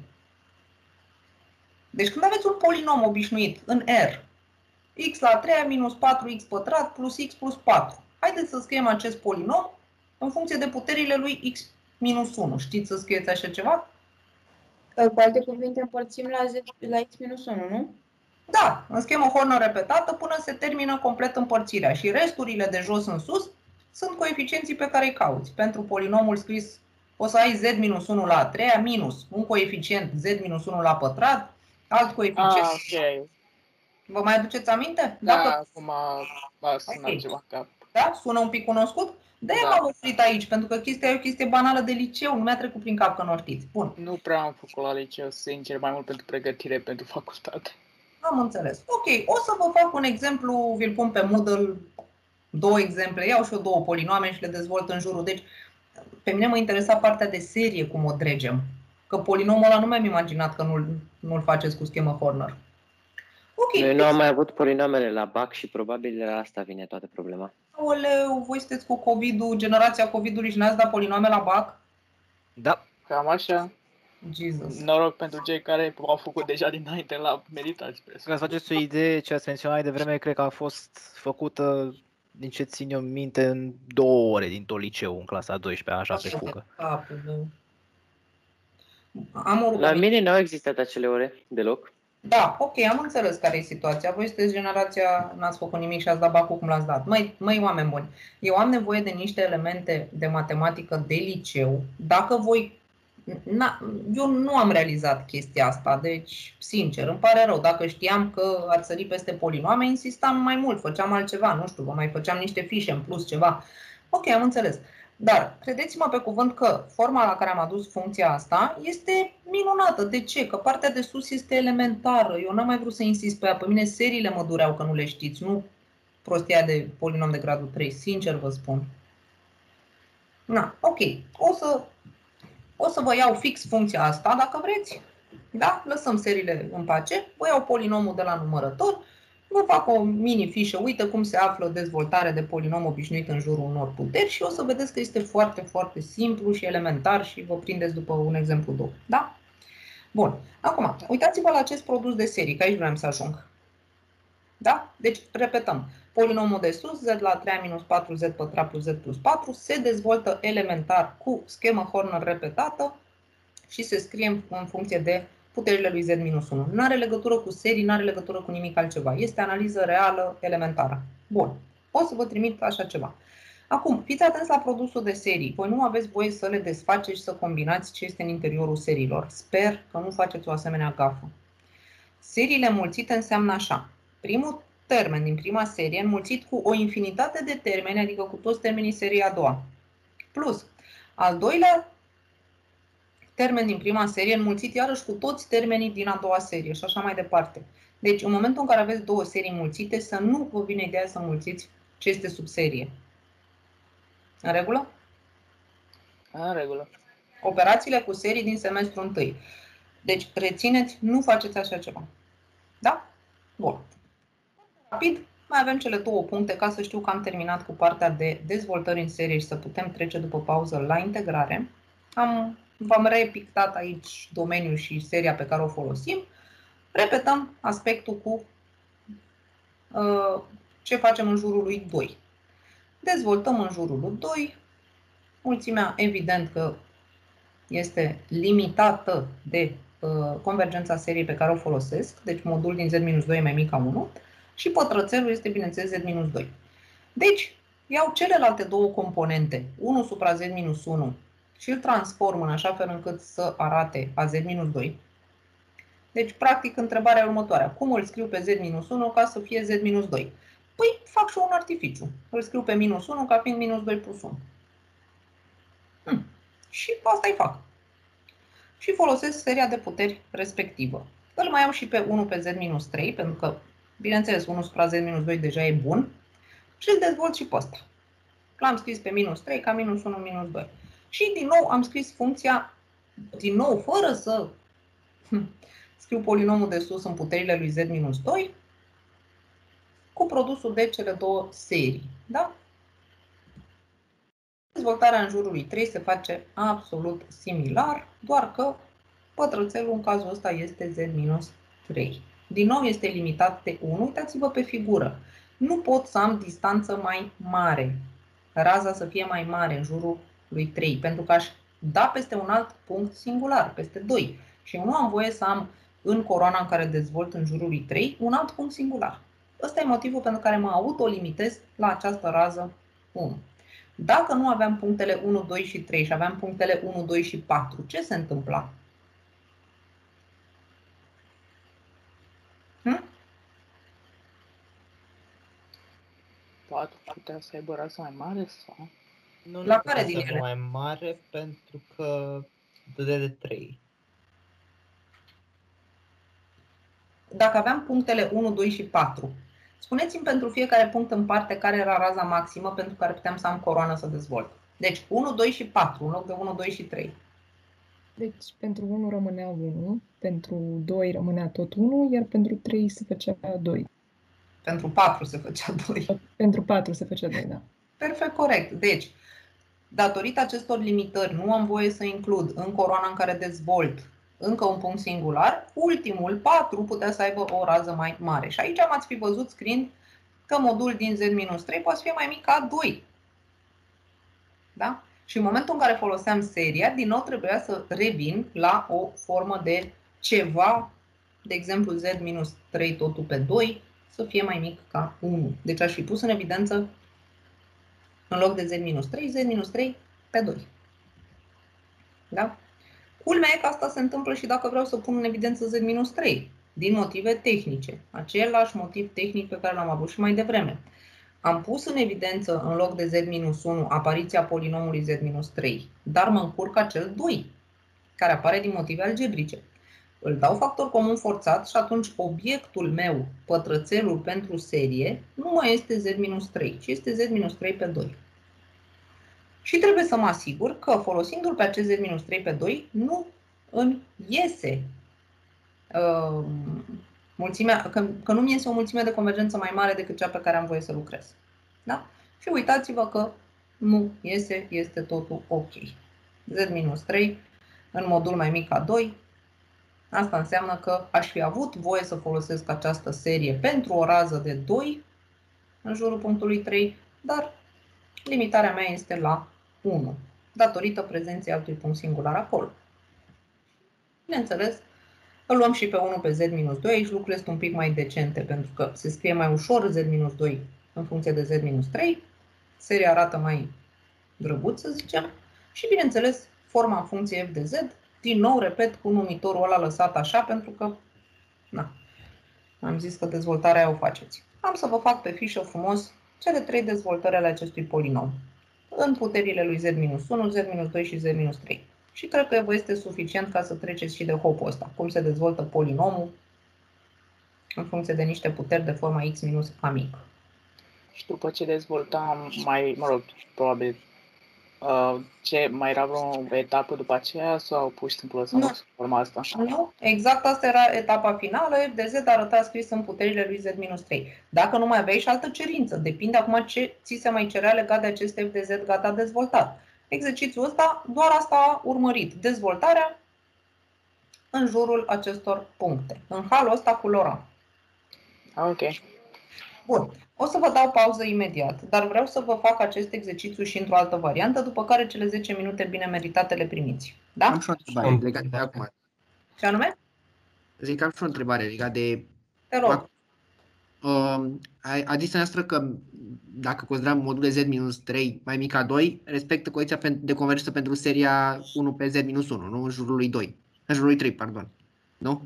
Deci când aveți un polinom obișnuit în R, x la a treia minus 4x pătrat plus x plus 4. Haideți să scriem acest polinom în funcție de puterile lui x minus 1. Știți să scrieți așa ceva? Cu alte cuvinte împărțim la x minus 1, nu? Da, în schemă Horner repetată până se termină complet împărțirea și resturile de jos în sus sunt coeficienții pe care îi cauți. Pentru polinomul scris o să ai z minus 1 la a treia minus un coeficient z minus 1 la pătrat, alt coeficient. Ok. Vă mai aduceți aminte? Da, Dacă... acum a sunat ceva în cap. Da? Sună un pic cunoscut? De-aia m-am oprit aici, pentru că chestia e o chestie banală de liceu, nu mi-a trecut prin cap că nu știți. Bun. Nu prea am făcut la liceu, sincer, mai mult pentru pregătire pentru facultate. Am înțeles. Ok, o să vă fac un exemplu, vi-l pun pe Moodle, 2 exemple, iau și eu 2 polinoame și le dezvolt în jurul. Deci, pe mine mă interesa partea de serie, cum o dregem. Că polinomul ăla nu mi-am imaginat că nu-l faceți cu schemă Horner. Okay, noi nu am mai avut polinomele la BAC și probabil de la asta vine toată problema. Oleu, voi sunteți cu COVID-ul, generația COVID-ului și n-ați dat polinome la BAC? Da. Cam așa. Jesus. Noroc pentru cei care au făcut deja dinainte la meditați. Ca să faceți o idee, ce ați menționat de vreme, cred că a fost făcută, din ce țin eu minte, în 2 ore din tot liceu, în clasa 12, așa pe fugă. La mine n-au existat acele ore deloc. Da, ok, am înțeles care e situația. Voi sunteți generația, n-ați făcut nimic și ați dat bacul cum l-ați dat. Măi, oameni buni, eu am nevoie de niște elemente de matematică de liceu. Dacă voi... eu nu am realizat chestia asta, deci, sincer, îmi pare rău. Dacă știam că ați sărit peste polinoame, insistam mai mult, făceam altceva, nu știu, vă mai făceam niște fișe în plus, ceva. Ok, am înțeles. Dar credeți-mă pe cuvânt că forma la care am adus funcția asta este minunată. De ce? Că partea de sus este elementară. Eu n-am mai vrut să insist pe ea. Pe mine seriile mă dureau că nu le știți, nu prostia de polinom de gradul 3. Sincer vă spun. Na, ok. O să vă iau fix funcția asta, dacă vreți. Da? Lăsăm seriile în pace. Vă iau polinomul de la numărător. Vă fac o mini fișă, uite cum se află dezvoltarea de polinom obișnuit în jurul unor puteri și o să vedeți că este foarte, foarte simplu și elementar și vă prindeți după un exemplu 2. Da? Bun. Acum, uitați-vă la acest produs de serii, că aici vreau să ajung. Da? Deci, repetăm. Polinomul de sus, z la 3 minus 4z pătrat plus z plus 4, se dezvoltă elementar cu schemă Horner repetată și se scrie în funcție de puterile lui z-1. Nu are legătură cu serii, nu are legătură cu nimic altceva. Este analiză reală, elementară. Bun. O să vă trimit așa ceva. Acum, fiți atenți la produsul de serii. Voi nu aveți voie să le desfaceți și să combinați ce este în interiorul seriilor. Sper că nu faceți o asemenea gafă. Seriile înmulțite înseamnă așa. Primul termen din prima serie înmulțit cu o infinitate de termeni, adică cu toți termenii seriei a doua. Plus, al doilea termen din prima serie înmulțit iarăși cu toți termenii din a doua serie și așa mai departe. Deci, în momentul în care aveți 2 serii înmulțite, să nu vă vină ideea să înmulțiți ce este sub serie. În regulă? În regulă. Operațiile cu serii din semestrul 1. Deci, rețineți, nu faceți așa ceva. Da? Bun. Rapid, mai avem cele 2 puncte ca să știu că am terminat cu partea de dezvoltări în serie și să putem trece după pauză la integrare. V-am repictat aici domeniul și seria pe care o folosim. Repetăm aspectul cu ce facem în jurul lui 2. Dezvoltăm în jurul lui 2. Mulțimea, evident că este limitată de convergența seriei pe care o folosesc, deci modul din z-2 e mai mic ca 1 și pătrățelul este, bineînțeles, z-2. Deci, iau celelalte 2 componente, 1 supra z-1 și îl transform în așa fel încât să arate a z-2. Deci, practic, întrebarea următoare. Cum îl scriu pe z-1 ca să fie z-2? Păi, fac și un artificiu. Îl scriu pe minus 1 ca fiind minus 2 plus 1. Și asta îi fac. Și folosesc seria de puteri respectivă. Îl mai iau și pe 1 pe z-3, pentru că, bineînțeles, 1 supra z-2 deja e bun. Și îl dezvolt și pe ăsta. L-am scris pe minus 3 ca minus 1 minus 2. Și din nou am scris funcția, din nou, fără să scriu polinomul de sus în puterile lui z-2, cu produsul de cele 2 serii. Da? Dezvoltarea în jurul lui 3 se face absolut similar, doar că pătrățelul în cazul ăsta este z-3. Din nou este limitat de 1. Uitați-vă pe figură. Nu pot să am distanță mai mare, raza să fie mai mare în jurul lui 3, pentru că aș da peste un alt punct singular, peste 2. Și eu nu am voie să am în coroana în care dezvolt în jurul lui 3 un alt punct singular. Ăsta e motivul pentru care mă autolimitez la această rază 1. Dacă nu aveam punctele 1, 2 și 3 și aveam punctele 1, 2 și 4, ce se întâmpla? 4 putea să aibă rază mai mare sau? Nu, La nu care putea din să fie ele? mai mare pentru că dădea de 3. Dacă aveam punctele 1, 2 și 4, spuneți-mi pentru fiecare punct în parte care era raza maximă pentru care puteam să am coroană să dezvolt. Deci 1, 2 și 4 în loc de 1, 2 și 3. Deci pentru 1 rămânea 1, pentru 2 rămânea tot 1, iar pentru 3 se făcea 2. Pentru 4 se făcea 2. Pentru 4 se făcea 2, da. Perfect corect. Deci, datorită acestor limitări, nu am voie să includ în coroana în care dezvolt încă un punct singular, ultimul 4 putea să aibă o rază mai mare. Și aici m-ați fi văzut scriind că modul din z-3 poate fi mai mic ca 2. Da? Și în momentul în care foloseam seria, din nou trebuia să revin la o formă de ceva, de exemplu z-3 totul pe 2, să fie mai mic ca 1. Deci aș fi pus în evidență, în loc de z-3, z-3 pe 2. Da? Culmea e că asta se întâmplă și dacă vreau să pun în evidență z-3, din motive tehnice. Același motiv tehnic pe care l-am avut și mai devreme. Am pus în evidență, în loc de z-1, apariția polinomului z-3, dar mă încurc acel 2, care apare din motive algebrice. Îl dau factor comun forțat și atunci obiectul meu, pătrățelul pentru serie, nu mai este z-3, ci este z-3 pe 2. Și trebuie să mă asigur că, folosindu-l pe acest z-3 pe 2, nu îmi iese că nu mi iese o mulțime de convergență mai mare decât cea pe care am voie să lucrez. Da? Și uitați-vă că nu iese, este totul ok. Z-3 în modul mai mic ca 2. Asta înseamnă că aș fi avut voie să folosesc această serie pentru o rază de 2 în jurul punctului 3, dar limitarea mea este la 1, datorită prezenței altui punct singular acolo. Bineînțeles, îl luăm și pe 1 pe z-2, aici lucrurile sunt un pic mai decente, pentru că se scrie mai ușor z-2 în funcție de z-3, seria arată mai drăguț, să zicem, și bineînțeles, forma în funcție f de z, din nou, repet, cu numitorul ăla lăsat așa, pentru că, na, am zis că dezvoltarea aia o faceți. Am să vă fac pe fișă frumos cele 3 dezvoltări ale acestui polinom, în puterile lui z-1, z-2 și z-3. Și cred că vă este suficient ca să treceți și de hopul ăsta, cum se dezvoltă polinomul în funcție de niște puteri de forma x minus a mic. Și după ce dezvoltam mai, probabil Ce, mai era vreo etapă după aceea sau pur și simplu lăsăm forma asta? Nu, exact asta era etapa finală. F de Z arăta scris în puterile lui Z-3. Dacă nu mai aveai și altă cerință, depinde acum ce ți se mai cerea legat de acest F de Z gata dezvoltat. Exercițiul ăsta doar asta a urmărit, dezvoltarea în jurul acestor puncte. În halul ăsta culoram. Ok. Bun. O să vă dau pauză imediat, dar vreau să vă fac acest exercițiu și într-o altă variantă, după care cele 10 minute bine meritate le primiți. Da? Am și o întrebare legată de acum. Ce anume? Zic, am și o întrebare legată de... Te rog. A zis noastră că dacă considerăm modul de Z-3 mai mic ca 2, respectă condiția de convergență pentru seria 1 pe Z-1, nu? În jurul lui 2. În jurul lui 3, pardon. Nu?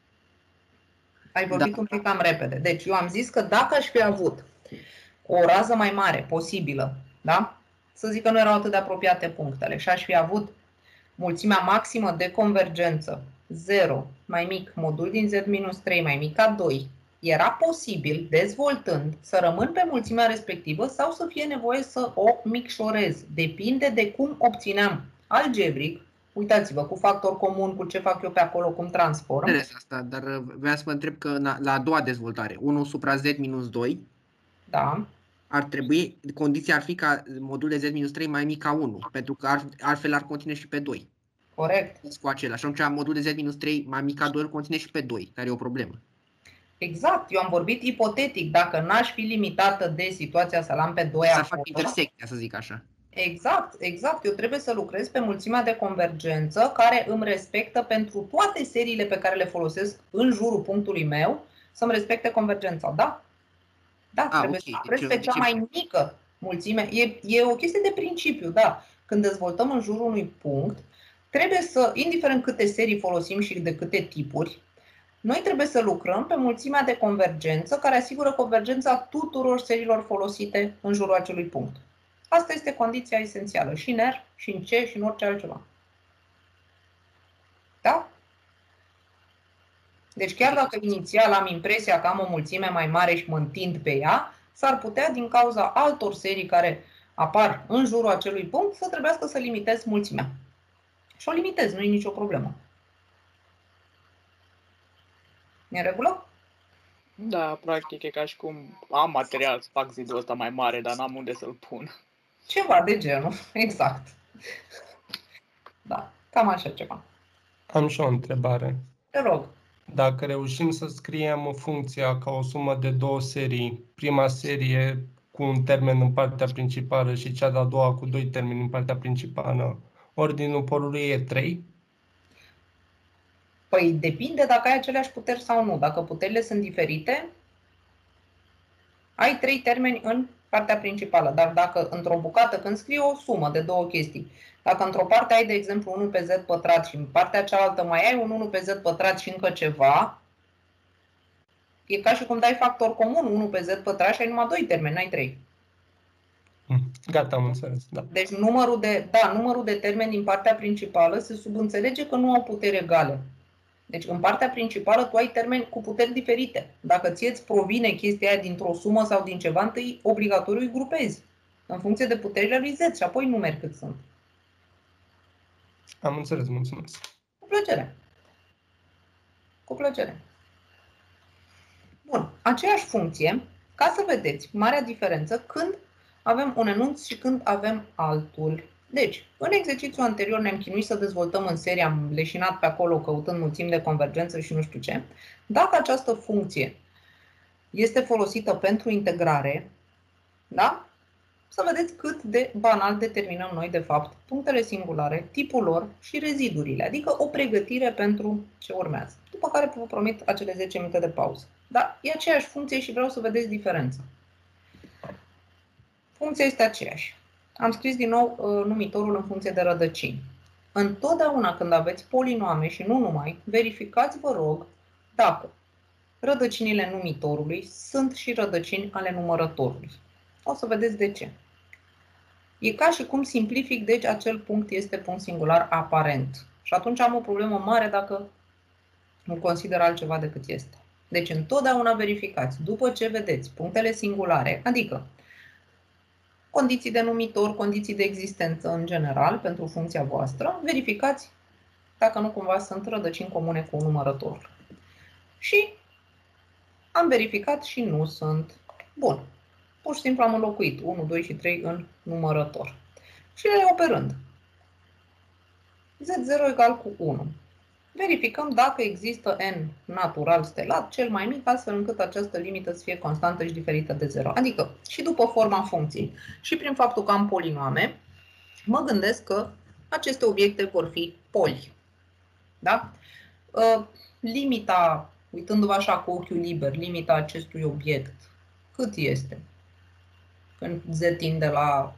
Ai vorbit un pic cam repede. Deci eu am zis că dacă aș fi avut o rază mai mare posibilă, da? Să zic că nu erau atât de apropiate punctele și aș fi avut mulțimea maximă de convergență 0 mai mic, modul din Z-3 mai mic ca 2, era posibil, dezvoltând, să rămân pe mulțimea respectivă sau să fie nevoie să o micșorez. Depinde de cum obțineam algebric. Uitați-vă, cu factor comun, cu ce fac eu pe acolo, cum transform. Asta, dar vreau să vă întreb că la a doua dezvoltare, 1 supra Z minus 2, da, ar trebui, condiția ar fi ca modul de Z-3 mai mic ca 1, pentru că altfel ar conține și pe 2. Corect. Cu acela. Și atunci modul de Z-3 mai mic ca 2 îl conține și pe 2, care e o problemă. Exact, eu am vorbit ipotetic, dacă n-aș fi limitată de situația să l-am pe 2 să fac intersecția, să zic așa. Exact. Eu trebuie să lucrez pe mulțimea de convergență care îmi respectă pentru toate seriile pe care le folosesc în jurul punctului meu, să-mi respecte convergența, da? Da, trebuie să lucrez pe cea mai mică mulțime. E o chestie de principiu, da. Când dezvoltăm în jurul unui punct, trebuie să, indiferent câte serii folosim și de câte tipuri, noi trebuie să lucrăm pe mulțimea de convergență care asigură convergența tuturor seriilor folosite în jurul acelui punct. Asta este condiția esențială și în R, și în C, și în orice altceva. Da? Deci chiar dacă inițial am impresia că am o mulțime mai mare și mă întind pe ea, s-ar putea, din cauza altor serii care apar în jurul acelui punct, să trebuiască să limitez mulțimea. Și o limitez, nu e nicio problemă. E în regulă? Da, practic e ca și cum am material să fac zidul ăsta mai mare, dar n-am unde să-l pun. Ceva de genul, exact. Da, cam așa ceva. Am și o întrebare. Te rog. Dacă reușim să scriem funcția ca o sumă de două serii, prima serie cu un termen în partea principală și cea de-a doua cu doi termeni în partea principală, ordinul porului e 3? Păi depinde dacă ai aceleași puteri sau nu. Dacă puterile sunt diferite, ai 3 termeni în partea principală. Dar dacă într-o bucată, când scrii o sumă de două chestii, dacă într-o parte ai, de exemplu, 1 pe Z pătrat și în partea cealaltă mai ai un 1 pe Z pătrat și încă ceva, e ca și cum dai factor comun 1 pe Z pătrat și ai numai 2 termeni, n-ai 3. Gata, am înțeles. Da. Deci numărul de termeni din partea principală se subînțelege că nu au puteri egale. Deci în partea principală tu ai termeni cu puteri diferite. Dacă ție îți provine chestia aia dintr-o sumă sau din ceva, întâi obligatoriu îi grupezi în funcție de puterile lui Z și apoi numeri cât sunt. Am înțeles, mulțumesc. Cu plăcere. Cu plăcere. Bun, aceeași funcție, ca să vedeți marea diferență când avem un enunț și când avem altul. Deci, în exercițiul anterior ne-am chinuit să dezvoltăm în serie, am leșinat pe acolo căutând mulțimi de convergență și nu știu ce. Dacă această funcție este folosită pentru integrare, da? Să vedeți cât de banal determinăm noi, de fapt, punctele singulare, tipul lor și rezidurile, adică o pregătire pentru ce urmează. După care vă promit acele 10 minute de pauză. Dar e aceeași funcție și vreau să vedeți diferența. Funcția este aceeași. Am scris din nou numitorul în funcție de rădăcini. Întotdeauna când aveți polinoame și nu numai, verificați, vă rog, dacă rădăcinile numitorului sunt și rădăcini ale numărătorului. O să vedeți de ce. E ca și cum simplific, deci acel punct este punct singular aparent. Și atunci am o problemă mare dacă nu consider altceva decât este. Deci întotdeauna verificați, după ce vedeți punctele singulare, adică condiții de numitor, condiții de existență în general pentru funcția voastră, verificați dacă nu cumva sunt rădăcini comune cu numărătorul. Și am verificat și nu sunt. Bun. Pur și simplu am înlocuit 1, 2 și 3 în numărător. Și le iau pe rând. Z0 egal cu 1. Verificăm dacă există n natural stelat cel mai mic, astfel încât această limită să fie constantă și diferită de 0. Adică și după forma funcției și prin faptul că am polinoame, mă gândesc că aceste obiecte vor fi poli. Da? Limita, uitându-vă așa cu ochiul liber, limita acestui obiect, cât este? Când z tinde la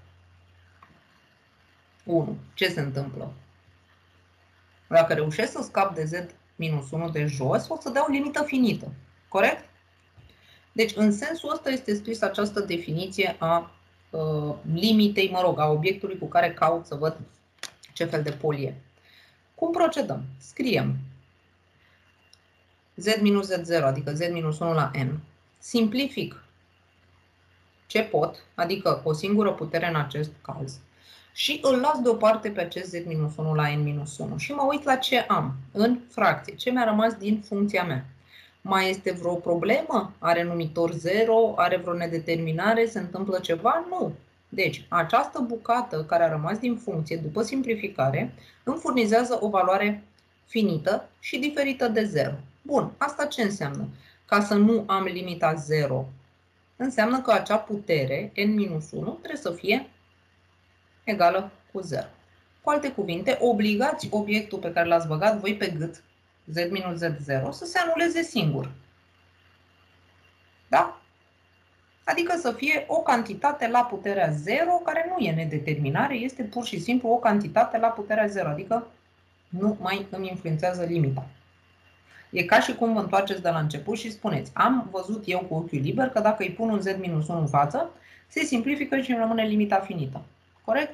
1, ce se întâmplă? Dacă reușesc să scap de z minus 1 de jos, o să dau o limită finită. Corect? Deci, în sensul ăsta este scris această definiție a limitei, mă rog, a obiectului cu care caut să văd ce fel de pol e. Cum procedăm? Scriem z minus z0, adică z minus 1 la n. Simplific ce pot, adică o singură putere în acest caz, și îl las deoparte pe acest z minus 1 la n minus 1 și mă uit la ce am în fracție, ce mi-a rămas din funcția mea. Mai este vreo problemă? Are numitor 0? Are vreo nedeterminare? Se întâmplă ceva? Nu. Deci, această bucată care a rămas din funcție după simplificare îmi furnizează o valoare finită și diferită de 0. Bun, asta ce înseamnă? Ca să nu am limita 0, înseamnă că acea putere, n-1, trebuie să fie egală cu 0. Cu alte cuvinte, obligați obiectul pe care l-ați băgat voi pe gât, z minus z0, să se anuleze singur. Da? Adică să fie o cantitate la puterea 0, care nu e nedeterminare, este pur și simplu o cantitate la puterea 0, adică nu mai îmi influențează limita. E ca și cum vă întoarceți de la început și spuneți, am văzut eu cu ochiul liber că dacă îi pun un z minus 1 în față, se simplifică și îmi rămâne limita finită. Corect?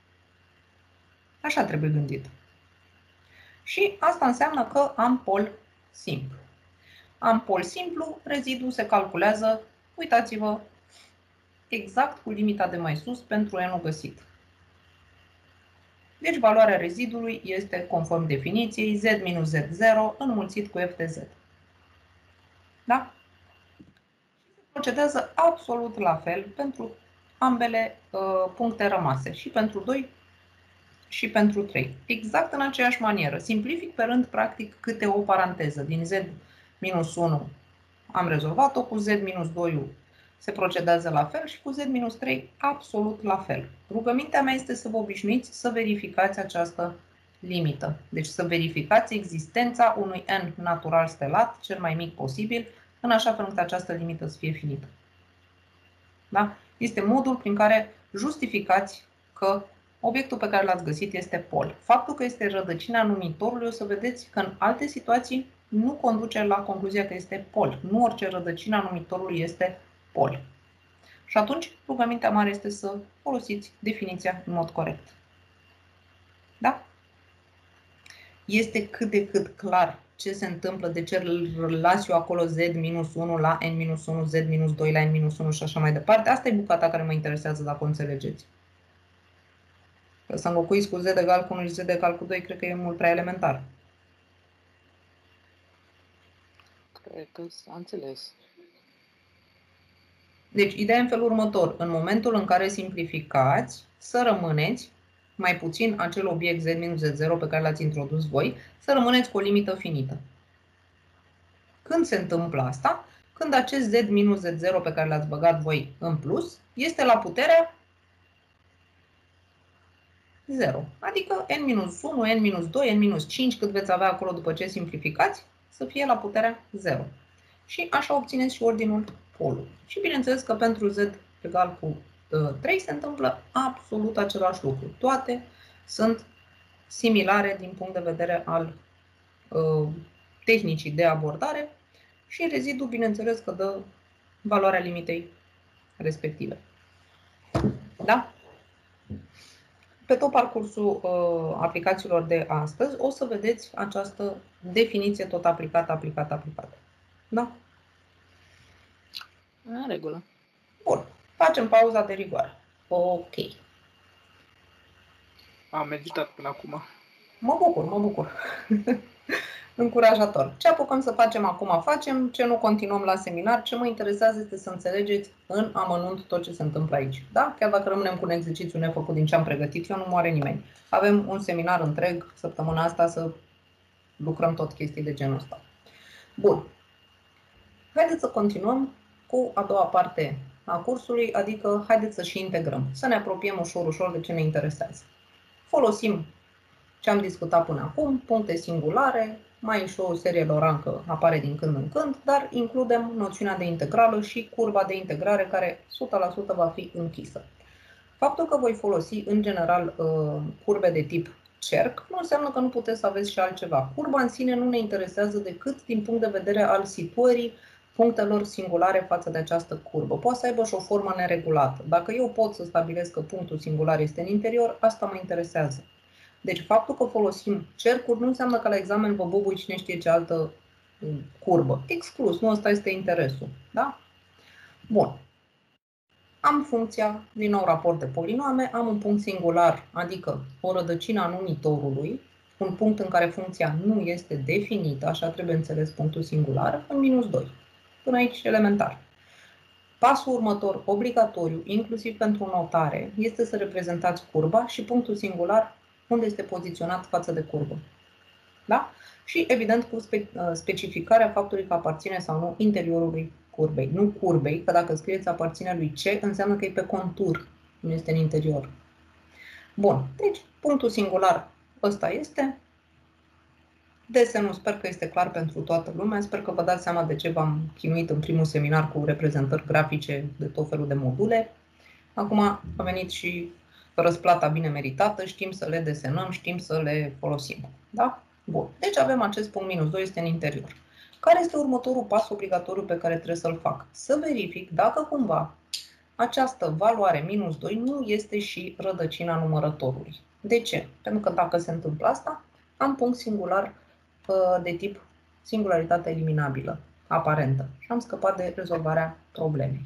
Așa trebuie gândit. Și asta înseamnă că am pol simplu. Am pol simplu, rezidul se calculează, uitați-vă, exact cu limita de mai sus pentru n-ul găsit. Deci valoarea rezidului este, conform definiției, z minus z0 înmulțit cu f de z. Da? Și se procedează absolut la fel pentru ambele puncte rămase, și pentru 2 și pentru 3. Exact în aceeași manieră. Simplific pe rând, practic, câte o paranteză. Din z minus 1 am rezolvat-o, cu z minus 2 se procedează la fel și cu z minus 3 absolut la fel. Rugămintea mea este să vă obișnuiți să verificați această limită. Deci să verificați existența unui n natural stelat, cel mai mic posibil, în așa fel încât această limită să fie finită. Da? Este modul prin care justificați că obiectul pe care l-ați găsit este pol. Faptul că este rădăcina numitorului, o să vedeți că în alte situații nu conduce la concluzia că este pol. Nu orice rădăcină a numitorului este pol. Și atunci, rugămintea mare este să folosiți definiția în mod corect. Da? Este cât de cât clar ce se întâmplă, de ce îl las eu acolo z minus 1 la n minus 1, z minus 2 la n minus 1 și așa mai departe. Asta e bucata care mă interesează dacă o înțelegeți. Că să înlocuiți cu z egal cu 1 și z egal cu 2, cred că e mult prea elementar. Cred că s-a înțeles. Deci, ideea în felul următor. În momentul în care simplificați, să rămâneți, mai puțin acel obiect z minus z0 pe care l-ați introdus voi, să rămâneți cu o limită finită. Când se întâmplă asta? Când acest z minus z0 pe care l-ați băgat voi în plus, este la puterea 0. Adică n-1, n-2, n-5, cât veți avea acolo după ce simplificați, să fie la puterea 0. Și așa obțineți și ordinul polului. Și bineînțeles că pentru z egal cu 3 se întâmplă absolut același lucru. Toate sunt similare din punct de vedere al tehnicii de abordare și rezidul, bineînțeles, că dă valoarea limitei respective. Da? Pe tot parcursul aplicațiilor de astăzi o să vedeți această definiție tot aplicată. Da? În regulă. Bun. Facem pauza de rigoare. Ok. Am meditat până acum. Mă bucur. Încurajator. Ce apucăm să facem acum facem, ce nu continuăm la seminar, ce mă interesează este să înțelegeți în amănunt tot ce se întâmplă aici. Da? Chiar dacă rămânem cu un exercițiu nefăcut din ce am pregătit eu, nu moare nimeni. Avem un seminar întreg săptămâna asta să lucrăm tot chestii de genul ăsta. Bun. Haideți să continuăm cu a doua parte a cursului, adică haideți să și integrăm, să ne apropiem ușor de ce ne interesează. Folosim ce am discutat până acum, puncte singulare, mai și o serie lorancă apare din când în când, dar includem noțiunea de integrală și curba de integrare care 100% va fi închisă. Faptul că voi folosi în general curbe de tip cerc nu înseamnă că nu puteți să aveți și altceva. Curba în sine nu ne interesează decât din punct de vedere al situării punctelor singulare față de această curbă. Poate să aibă și o formă neregulată. Dacă eu pot să stabilesc că punctul singular este în interior, asta mă interesează. Deci faptul că folosim cercuri nu înseamnă că la examen vă bubui cine știe ce altă curbă. Exclus, nu ăsta este interesul. Da? Bun. Am funcția, din nou raport de polinoame, am un punct singular, adică o rădăcină a numitorului, un punct în care funcția nu este definită, așa trebuie înțeles punctul singular, în minus 2. Până aici elementar. Pasul următor, obligatoriu, inclusiv pentru notare, este să reprezentați curba și punctul singular unde este poziționat față de curbă. Da? Și evident cu specificarea faptului că aparține sau nu interiorului curbei. Nu curbei, că dacă scrieți aparține lui C, înseamnă că e pe contur, nu este în interior. Bun, deci punctul singular ăsta este. Desenul sper că este clar pentru toată lumea, sper că vă dați seama de ce v-am chinuit în primul seminar cu reprezentări grafice de tot felul de module. Acum a venit și răsplata bine meritată, știm să le desenăm, știm să le folosim. Da? Bun. Deci avem acest punct minus 2 este în interior. Care este următorul pas obligatoriu pe care trebuie să-l fac? Să verific dacă cumva această valoare minus 2 nu este și rădăcina numărătorului. De ce? Pentru că dacă se întâmplă asta, am punct singular de tip singularitate eliminabilă, aparentă. Și am scăpat de rezolvarea problemei.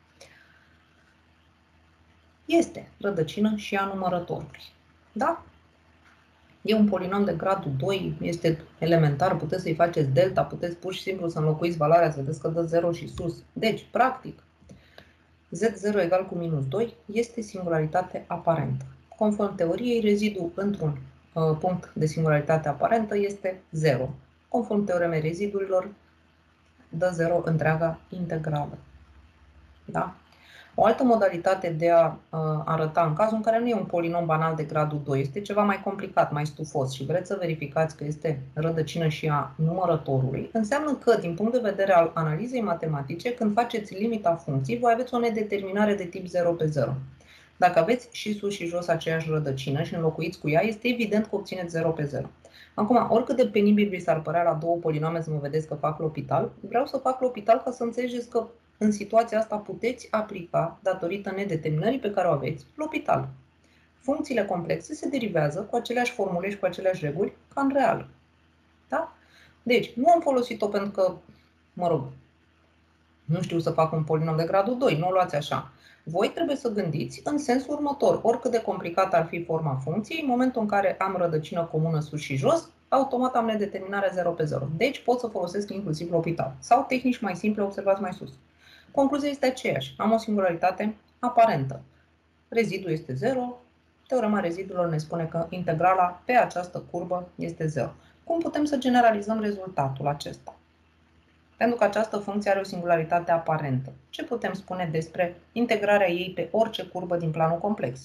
Este rădăcină și a numărătorului. Da? E un polinom de gradul 2, este elementar, puteți să-i faceți delta, puteți pur și simplu să înlocuiți valoarea, să vedeți că dă 0 și sus. Deci, practic, z0 egal cu minus 2 este singularitate aparentă. Conform teoriei, rezidul într-un punct de singularitate aparentă este 0. Conform teoremei rezidurilor, dă 0 întreaga integrală. Da? O altă modalitate de a arăta în cazul în care nu e un polinom banal de gradul 2, este ceva mai complicat, mai stufos și vreți să verificați că este rădăcină și a numărătorului, înseamnă că, din punct de vedere al analizei matematice, când faceți limita funcției, voi aveți o nedeterminare de tip 0 pe 0. Dacă aveți și sus și jos aceeași rădăcină și înlocuiți cu ea, este evident că obțineți 0 pe 0. Acum, oricât de penibil vi s-ar părea la două polinome să mă vedeți că fac l'opital, vreau să fac l'opital ca să înțelegeți că în situația asta puteți aplica, datorită nedeterminării pe care o aveți, l'opital. Funcțiile complexe se derivează cu aceleași formule și cu aceleași reguli ca în real. Da? Deci, nu am folosit-o pentru că, mă rog, nu știu să fac un polinom de gradul 2, nu o luați așa. Voi trebuie să gândiți în sensul următor. Oricât de complicată ar fi forma funcției, în momentul în care am rădăcină comună sus și jos, automat am nedeterminarea 0 pe 0. Deci pot să folosesc inclusiv l'opital. Sau tehnici mai simple, observați mai sus. Concluzia este aceeași. Am o singularitate aparentă. Rezidul este 0. Teorema rezidurilor ne spune că integrala pe această curbă este 0. Cum putem să generalizăm rezultatul acesta? Pentru că această funcție are o singularitate aparentă. Ce putem spune despre integrarea ei pe orice curbă din planul complex?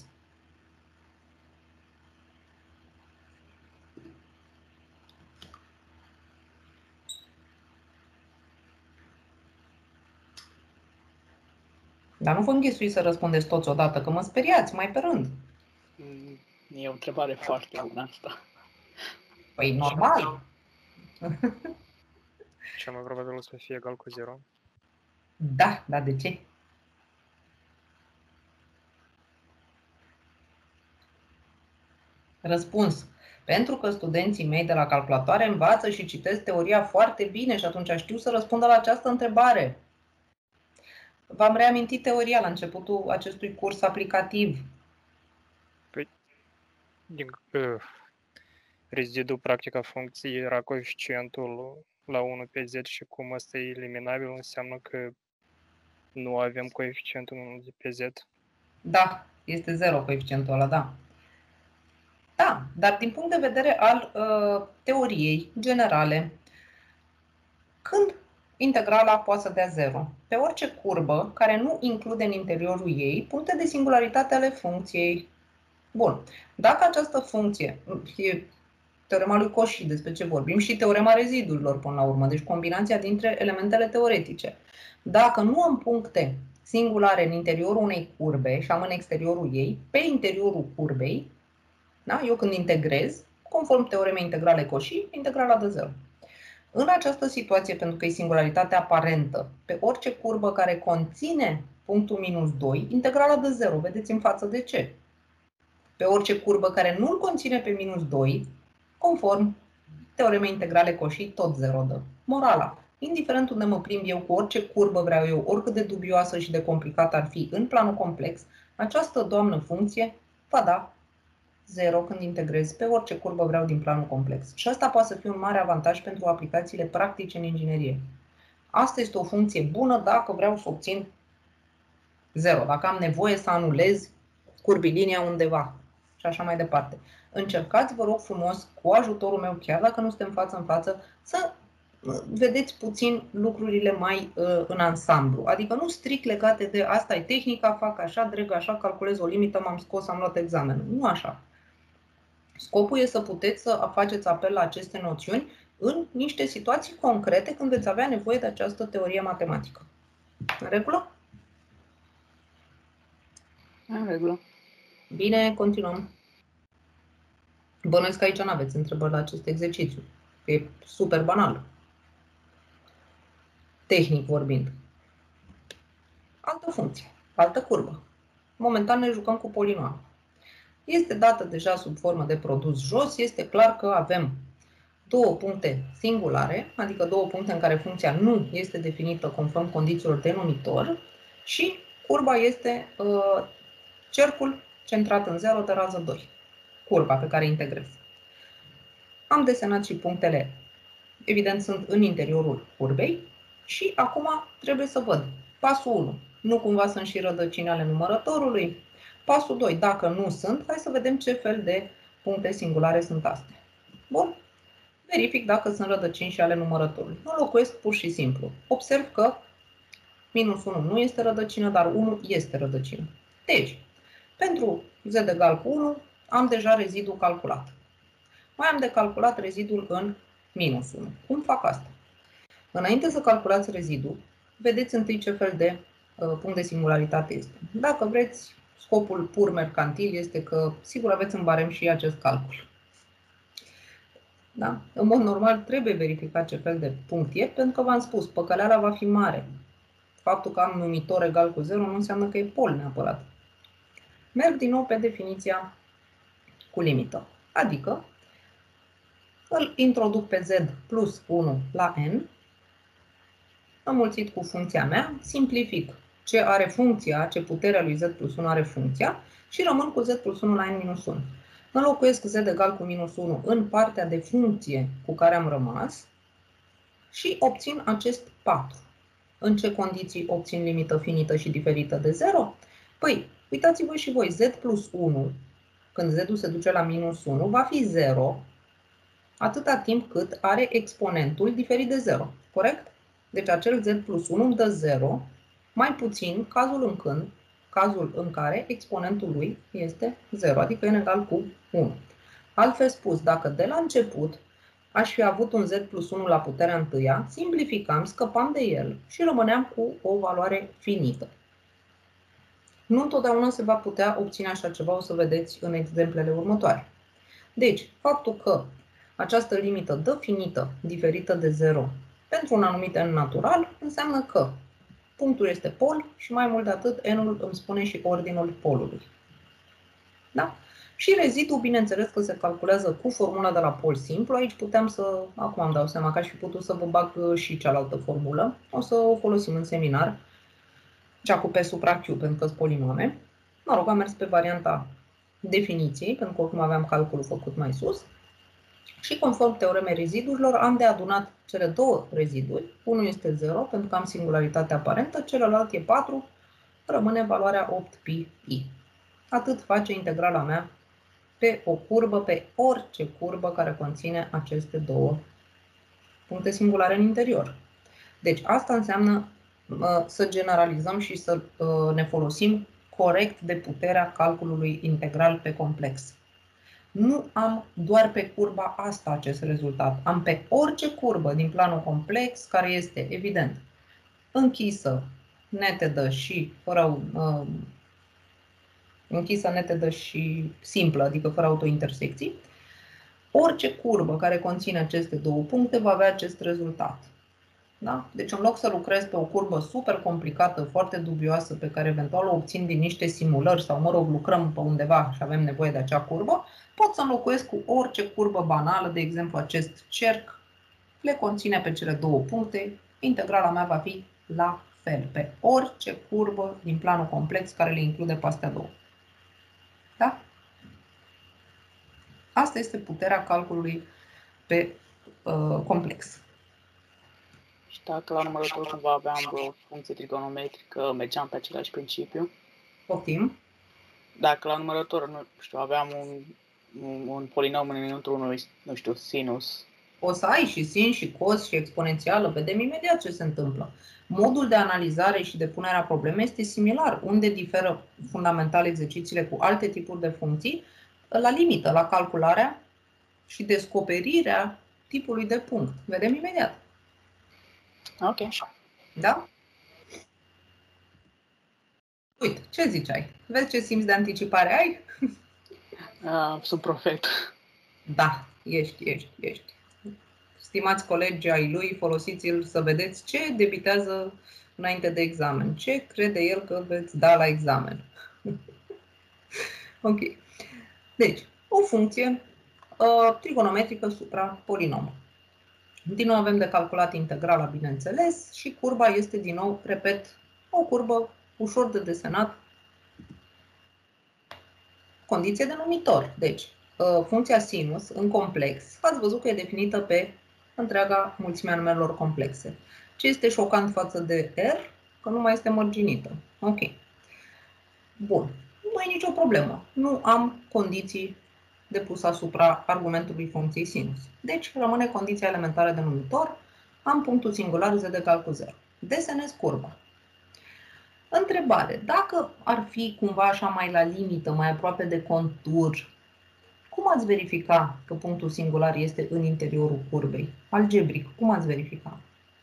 Dar nu vă înghesui să răspundeți toți odată, că mă speriați, mai pe rând. E o întrebare foarte bună asta. Păi normal. Cel mai probabil o să fie egal cu 0. Da, dar de ce? Răspuns. Pentru că studenții mei de la calculatoare învață și citesc teoria foarte bine și atunci știu să răspundă la această întrebare. V-am reamintit teoria la începutul acestui curs aplicativ. Rezidul practic a funcției era coeficientul la 1 pe z și cum ăsta e eliminabil, înseamnă că nu avem coeficientul 1 pe z. Da, este 0 coeficientul ăla, da. Da, dar din punct de vedere al teoriei generale, când integrala poate să dea 0? Pe orice curbă care nu include în interiorul ei puncte de singularitate ale funcției. Bun. Dacă această funcție, e teorema lui Cauchy, despre ce vorbim, și teorema rezidurilor până la urmă, deci combinația dintre elementele teoretice. Dacă nu am puncte singulare în interiorul unei curbe și am în exteriorul ei, pe interiorul curbei, da? Eu când integrez, conform teoremei integrale Cauchy, integrala dă 0. În această situație, pentru că e singularitate aparentă, pe orice curbă care conține punctul minus 2, integrala dă 0. Vedeți în față de ce. Pe orice curbă care nu-l conține pe minus 2, conform teoremei integrale Cauchy, tot 0 dă. Morala. Indiferent unde mă plimb eu cu orice curbă vreau eu, oricât de dubioasă și de complicată ar fi în planul complex, această doamnă funcție va da 0 când integrez pe orice curbă vreau din planul complex. Și asta poate să fie un mare avantaj pentru aplicațiile practice în inginerie. Asta este o funcție bună dacă vreau să obțin 0, dacă am nevoie să anulez curbilinia undeva și așa mai departe. Încercați, vă rog frumos, cu ajutorul meu, chiar dacă nu suntem față în față, să vedeți puțin lucrurile mai în ansamblu. Adică nu strict legate de asta e tehnica, fac așa, dreg așa, calculez o limită, m-am scos, am luat examenul. Nu așa. Scopul este să puteți să faceți apel la aceste noțiuni în niște situații concrete când veți avea nevoie de această teorie matematică. În regulă? În regulă. Bine, continuăm. Bănuiesc că aici nu aveți întrebări la acest exercițiu. E super banal. Tehnic vorbind. Altă funcție, altă curbă. Momentan ne jucăm cu polinoame. Este dată deja sub formă de produs jos, este clar că avem două puncte singulare, adică două puncte în care funcția nu este definită conform condițiilor de numitor și curba este cercul centrat în 0 de rază 2, curba pe care integrez. Am desenat și punctele, evident sunt în interiorul curbei și acum trebuie să văd pasul 1, nu cumva sunt și rădăcini ale numărătorului. Pasul 2, dacă nu sunt, hai să vedem ce fel de puncte singulare sunt astea. Bun? Verific dacă sunt rădăcini și ale numărătorului. Înlocuiesc pur și simplu. Observ că minus 1 nu este rădăcină, dar 1 este rădăcină. Deci, pentru z egal cu 1, am deja rezidul calculat. Mai am de calculat rezidul în minus 1. Cum fac asta? Înainte să calculați rezidul, vedeți întâi ce fel de punct de singularitate este. Dacă vreți, scopul pur mercantil este că, sigur, aveți în barem și acest calcul. Da? În mod normal trebuie verificat ce fel de punct e, pentru că v-am spus, păcăleala va fi mare. Faptul că am numitor egal cu 0 nu înseamnă că e pol neapărat. Merg din nou pe definiția cu limită. Adică îl introduc pe z plus 1 la n, înmulțit cu funcția mea, simplific ce are funcția, ce puterea lui z plus 1 are funcția și rămân cu z plus 1 la n minus 1. Înlocuiesc z egal cu minus 1 în partea de funcție cu care am rămas și obțin acest 4. În ce condiții obțin limită finită și diferită de 0? Păi, uitați-vă și voi, z plus 1, când z-ul se duce la minus 1, va fi 0 atâta timp cât are exponentul diferit de 0. Corect? Deci acel z plus 1 îmi dă 0, mai puțin cazul în care exponentul lui este 0, adică n egal cu 1. Altfel spus, dacă de la început aș fi avut un z plus 1 la puterea întâia, simplificam, scăpam de el și rămâneam cu o valoare finită. Nu întotdeauna se va putea obține așa ceva, o să vedeți în exemplele următoare. Deci, faptul că această limită dă finită diferită de 0 pentru un anumit n natural înseamnă că punctul este pol și mai mult de atât n-ul îmi spune și ordinul polului. Da? Și rezidul, bineînțeles că se calculează cu formula de la pol simplu. Aici puteam să, acum îmi dau seama că aș fi putut să vă bag și cealaltă formulă. O să o folosim în seminar. cea cu P supra Q, pentru că sunt polinome. Mă rog, am mers pe varianta definiției, pentru că oricum aveam calculul făcut mai sus. Și conform teoremei rezidurilor, am de adunat cele două reziduri. Unul este 0, pentru că am singularitate aparentă, celălalt e 4, rămâne valoarea 8pi. Atât face integrala mea pe o curbă, pe orice curbă care conține aceste două puncte singulare în interior. Deci asta înseamnă să generalizăm și să ne folosim corect de puterea calculului integral pe complex. Nu am doar pe curba asta acest rezultat. Am pe orice curbă din planul complex care este, evident, închisă, netedă și fără închisă, netedă și simplă, adică fără autointersecții. Orice curbă care conține aceste două puncte va avea acest rezultat. Da? Deci în loc să lucrez pe o curbă super complicată, foarte dubioasă, pe care eventual o obțin din niște simulări sau, mă rog, lucrăm pe undeva și avem nevoie de acea curbă, pot să înlocuiesc cu orice curbă banală, de exemplu acest cerc, le conține pe cele două puncte, integrala mea va fi la fel, pe orice curbă din planul complex care le include pe astea două. Da? Asta este puterea calculului pe complex. Și dacă la numărător cumva aveam o funcție trigonometrică, mergeam pe același principiu? Poftim? Dacă la numărător, nu știu, aveam un polinom înăuntru unui, nu știu, sinus. O să ai și sin și cos și exponențială, vedem imediat ce se întâmplă. Modul de analizare și de punere a problemei este similar. Unde diferă fundamental exercițiile cu alte tipuri de funcții? La limită, la calcularea și descoperirea tipului de punct. Vedem imediat. Ok. Da? Uite, ce ziceai? Vezi ce simți de anticipare ai? Sunt profet. Da, ești. Stimați colegi ai lui, folosiți-l să vedeți ce debitează înainte de examen. Ce crede el că veți da la examen. Ok. Deci, o funcție trigonometrică supra polinom. Din nou avem de calculat integrala, bineînțeles, și curba este din nou, repet, o curbă ușor de desenat, condiție de numitor. Deci, funcția sinus în complex, ați văzut că e definită pe întreaga mulțime a numerelor complexe. Ce este șocant față de R? Că nu mai este mărginită. Ok. Bun. Nu e nicio problemă. Nu am condiții de pus asupra argumentului funcției sinus. Deci rămâne condiția elementară de numitor. Am punctul singular z de calcul 0. Desenez curba. Întrebare. Dacă ar fi cumva așa mai la limită, mai aproape de contur, cum ați verifica că punctul singular este în interiorul curbei? Algebric, cum ați verifica?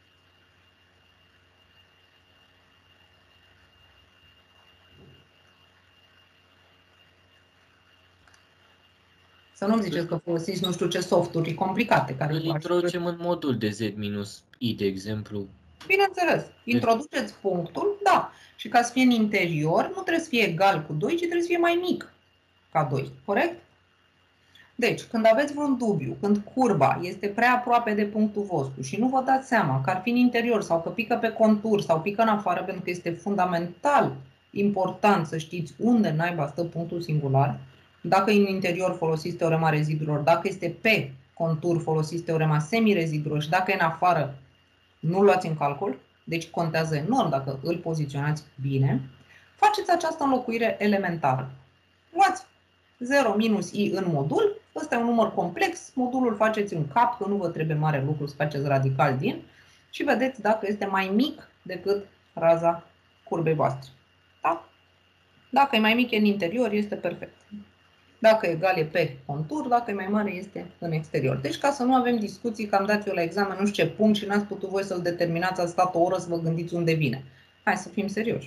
Să nu-mi ziceți că folosiți nu știu ce softuri complicate. Care îl introducem în modul de z minus i, de exemplu. Bineînțeles. Introduceți punctul, da. Și ca să fie în interior, nu trebuie să fie egal cu 2, ci trebuie să fie mai mic ca 2. Corect? Deci, când aveți vreun dubiu, când curba este prea aproape de punctul vostru și nu vă dați seama că ar fi în interior sau că pică pe contur sau pică în afară, pentru că este fundamental important să știți unde naiba stă punctul singular, dacă în interior folosiți teorema rezidurilor, dacă este pe contur folosiți teorema semirezidurilor și dacă e în afară, nu luați în calcul, deci contează enorm dacă îl poziționați bine, faceți această înlocuire elementară. Luați 0 minus i în modul, ăsta e un număr complex, modulul faceți în cap, că nu vă trebuie mare lucru să faceți radical din, și vedeți dacă este mai mic decât raza curbei voastre. Da? Dacă e mai mic, e în interior, este perfect. Dacă e egal, e pe contur, dacă e mai mare, este în exterior. Deci, ca să nu avem discuții că am dat eu la examen nu știu ce punct și n-ați putut voi să-l determinați, ați stat o oră să vă gândiți unde vine. Hai să fim serioși.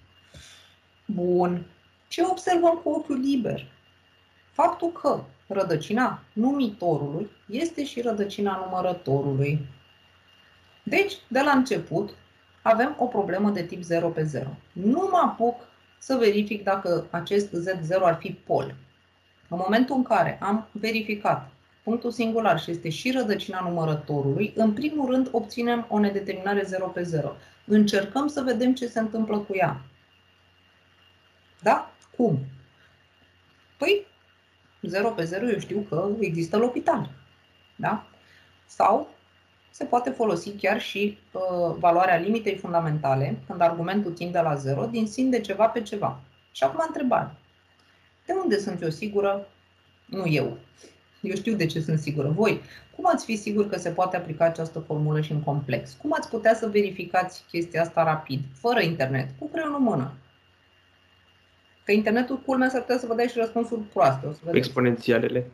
Bun. Ce observăm cu ochiul liber? Faptul că rădăcina numitorului este și rădăcina numărătorului. Deci, de la început, avem o problemă de tip 0 pe 0. Nu mă apuc să verific dacă acest Z0 ar fi pol. În momentul în care am verificat punctul singular și este și rădăcina numărătorului, în primul rând obținem o nedeterminare 0 pe 0. Încercăm să vedem ce se întâmplă cu ea. Da? Cum? Păi, 0 pe 0 eu știu că există l'Hopital. Da? Sau se poate folosi chiar și valoarea limitei fundamentale, când argumentul tinde la 0, din sin de ceva pe ceva. Și acum întrebare. De unde sunt eu sigură? Nu eu. Eu știu de ce sunt sigură. Voi, cum ați fi sigur că se poate aplica această formulă și în complex? Cum ați putea să verificați chestia asta rapid, fără internet, cu creionul în mână? Că internetul, culmea, s-ar putea să vă dea și răspunsuri proaste. O să vedeți. Exponențialele.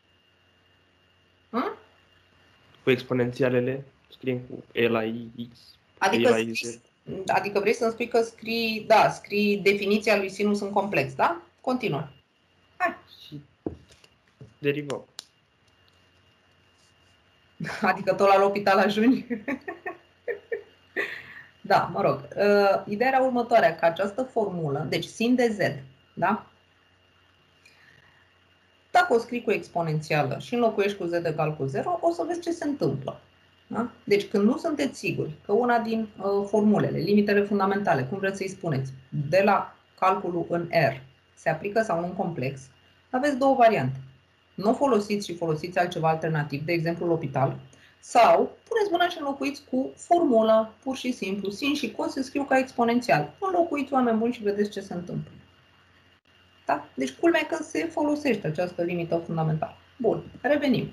Hă? Cu exponențialele scriem cu E la I, X, Adică, E la I, Z. adică vrei să-mi spui că scrii definiția lui sinus în complex, da? Continuă. Hai. Și derivăm. Adică tot la l'Hopital ajungi? Da, mă rog. Ideea era următoarea, că această formulă, deci sin de z, da? Dacă o scrii cu exponențială și înlocuiești cu z egal cu 0, o să vezi ce se întâmplă. Da? Deci când nu sunteți siguri că una din formulele, limitele fundamentale, cum vreți să-i spuneți, de la calculul în R, se aplică sau nu în complex, aveți două variante. Nu o folosiți și folosiți altceva alternativ, de exemplu l'Hopital, sau puneți mâna și înlocuiți cu formulă, pur și simplu, sin și cos se scriu ca exponențial. Înlocuiți, oameni buni, și vedeți ce se întâmplă. Da? Deci culmea că se folosește această limită fundamentală. Bun, revenim.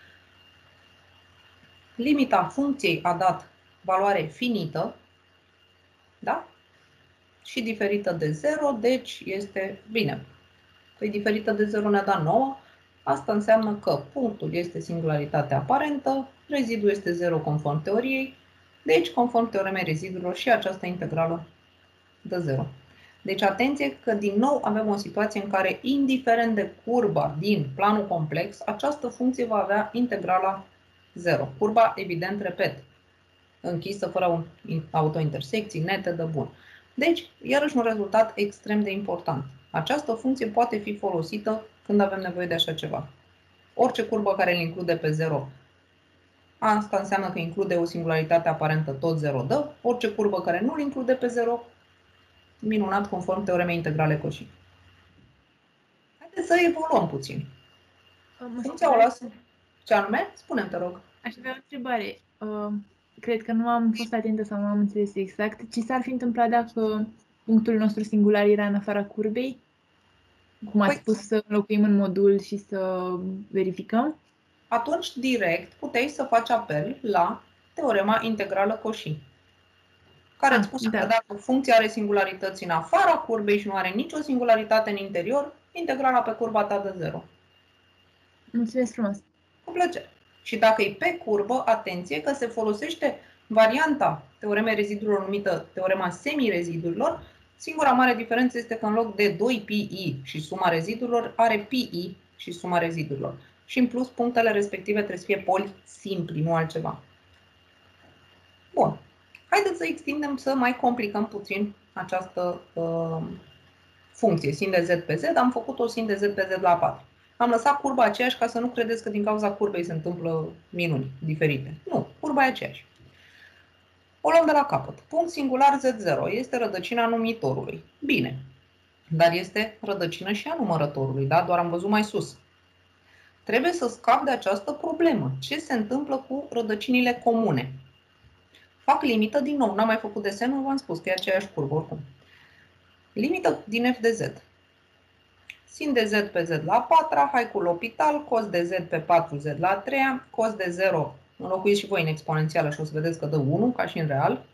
Limita funcției a dat valoare finită, da? Și diferită de 0, deci este bine. Păi diferită de 0 ne-a dat 9. Asta înseamnă că punctul este singularitate aparentă, rezidul este 0 conform teoriei, deci conform teoremei rezidurilor și această integrală dă 0. Deci atenție că din nou avem o situație în care, indiferent de curba din planul complex, această funcție va avea integrala 0. Curba, evident, repet, închisă, fără autointersecții, netedă, bun. Deci, iarăși un rezultat extrem de important. Această funcție poate fi folosită când avem nevoie de așa ceva. Orice curbă care îl include pe 0, asta înseamnă că include o singularitate aparentă, tot 0 dă. Orice curbă care nu îl include pe 0, minunat, conform teoremei integrale Cauchy. Haideți să evoluăm puțin. Funcția o lasă. Ce anume? Spune-mi, te rog. Aș avea o întrebare. Cred că nu am fost atentă sau nu am înțeles exact. Ce s-ar fi întâmplat dacă punctul nostru singular era în afara curbei? Cum ați spus, să înlocuim în modul și să verificăm? Atunci, direct, puteai să faci apel la teorema integrală Cauchy, care îți spune că dacă funcția are singularități în afara curbei și nu are nicio singularitate în interior, integrala pe curba ta dă 0. Mulțumesc frumos! Cu plăcere! Și dacă e pe curbă, atenție că se folosește varianta teoremei rezidurilor numită teorema semirezidurilor. Singura mare diferență este că în loc de 2pi și suma rezidurilor, are pi și suma rezidurilor. Și în plus, punctele respective trebuie să fie poli simpli, nu altceva. Bun. Haideți să extindem, să mai complicăm puțin această funcție. Sin de z pe z, am făcut o sin de z pe z la 4. Am lăsat curba aceeași ca să nu credeți că din cauza curbei se întâmplă minuni diferite. Nu, curba e aceeași. O luăm de la capăt. Punct singular z0 este rădăcina numitorului. Bine, dar este rădăcină și a numărătorului, da? Doar am văzut mai sus. Trebuie să scap de această problemă. Ce se întâmplă cu rădăcinile comune? Fac limită din nou, n-am mai făcut desenul, v-am spus că e aceeași curbă oricum. Limită din f de z. Sin de z pe z la 4, hai cu l'Hopital, cos de z pe 4z la 3, cos de 0, înlocuiți și voi în exponențială și o să vedeți că dă 1, ca și în real.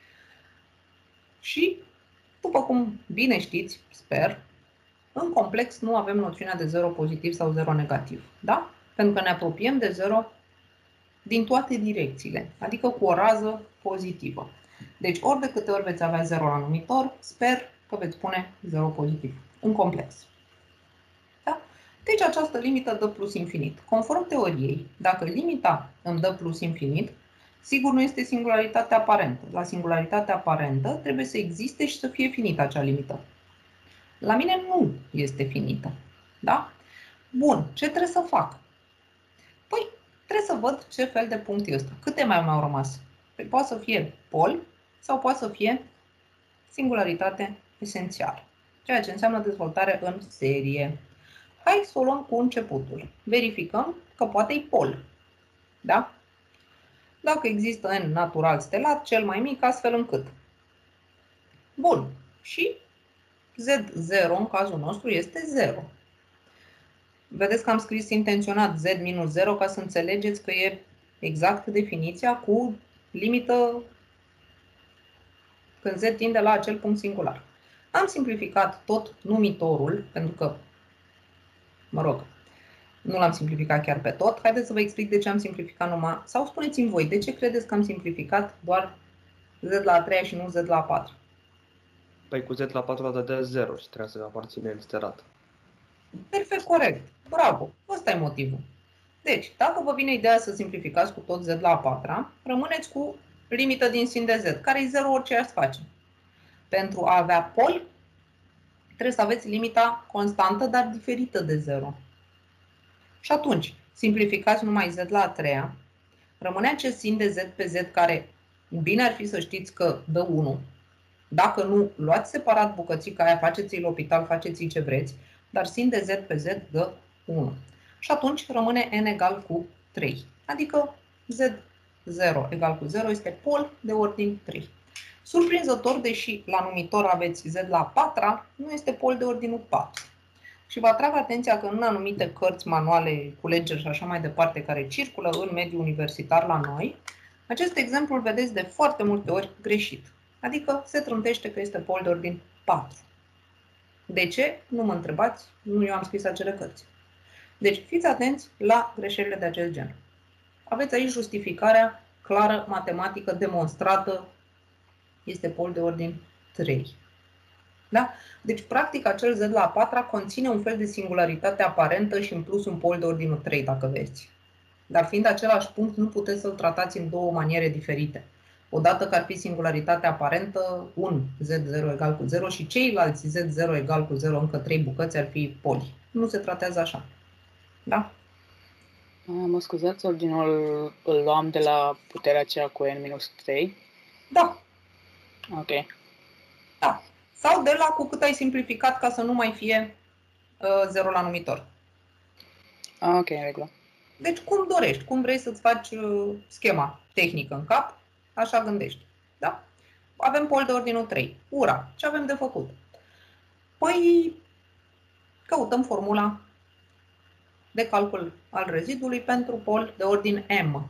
Și, după cum bine știți, sper, în complex nu avem noțiunea de 0 pozitiv sau 0 negativ. Da? Pentru că ne apropiem de 0 din toate direcțiile, adică cu o rază pozitivă. Deci ori de câte ori veți avea 0 la numitor, sper că veți pune 0 pozitiv în complex. Da? Deci această limită dă plus infinit. Conform teoriei, dacă limita îmi dă plus infinit, sigur nu este singularitate aparentă. La singularitate aparentă trebuie să existe și să fie finită acea limită. La mine nu este finită. Da? Bun, ce trebuie să fac? Păi, trebuie să văd ce fel de punct e ăsta. Câte mai au rămas? Păi poate să fie pol sau poate să fie singularitate esențială, ceea ce înseamnă dezvoltare în serie. Hai să o luăm cu începutul. Verificăm că poate e pol. Da? Dacă există n natural stelat, cel mai mic, astfel încât. Bun. Și Z0 în cazul nostru este 0. Vedeți că am scris intenționat Z minus 0 ca să înțelegeți că e exact definiția cu limită când Z tinde la acel punct singular. Am simplificat tot numitorul, pentru că, mă rog, nu l-am simplificat chiar pe tot. Haideți să vă explic de ce am simplificat numai, sau spuneți-mi voi, de ce credeți că am simplificat doar Z la a treia și nu Z la a patra? Păi cu Z la 4 dădea 0 și trebuie să aparține el stelat. Perfect corect. Bravo. Ăsta e motivul. Deci, dacă vă vine ideea să simplificați cu tot Z la a patra, rămâneți cu limită din sin de Z, care e 0 orice ați face. Pentru a avea pol, trebuie să aveți limita constantă, dar diferită de 0. Și atunci, simplificați numai Z la a treia, rămâne acest sin de Z pe Z care, bine ar fi să știți că dă 1. Dacă nu, luați separat bucățica aia, faceți-i l'opital, faceți-i ce vreți, dar sin de Z pe Z dă 1. Și atunci rămâne n egal cu 3. Adică Z0 egal cu 0 este pol de ordin 3. Surprinzător, deși la numitor aveți Z la 4, nu este pol de ordinul 4. Și vă atrag atenția că în anumite cărți, manuale, culegeri și așa mai departe care circulă în mediul universitar la noi, acest exemplu îl vedeți de foarte multe ori greșit. Adică se trântește că este pol de ordin 4. De ce? Nu mă întrebați, nu eu am scris acele cărți. Deci fiți atenți la greșelile de acest gen. Aveți aici justificarea clară, matematică, demonstrată, este pol de ordin 3. Da? Deci, practic, acel Z la a patra conține un fel de singularitate aparentă și în plus un pol de ordinul 3, dacă vezi. Dar fiind același punct, nu puteți să-l tratați în două maniere diferite. Odată că ar fi singularitate aparentă, un Z0 egal cu 0 și ceilalți Z0 egal cu 0, încă 3 bucăți, ar fi poli. Nu se tratează așa. Da? Mă scuzați, ordinul îl luam de la puterea aceea cu n-3? Da. Ok. Da. Sau de la cu cât ai simplificat ca să nu mai fie 0 la numitor. Ok, în regulă. Deci cum dorești, cum vrei să-ți faci schema tehnică în cap, așa gândești. Da? Avem pol de ordinul 3. Ura! Ce avem de făcut? Păi căutăm formula de calcul al rezidului pentru pol de ordin M.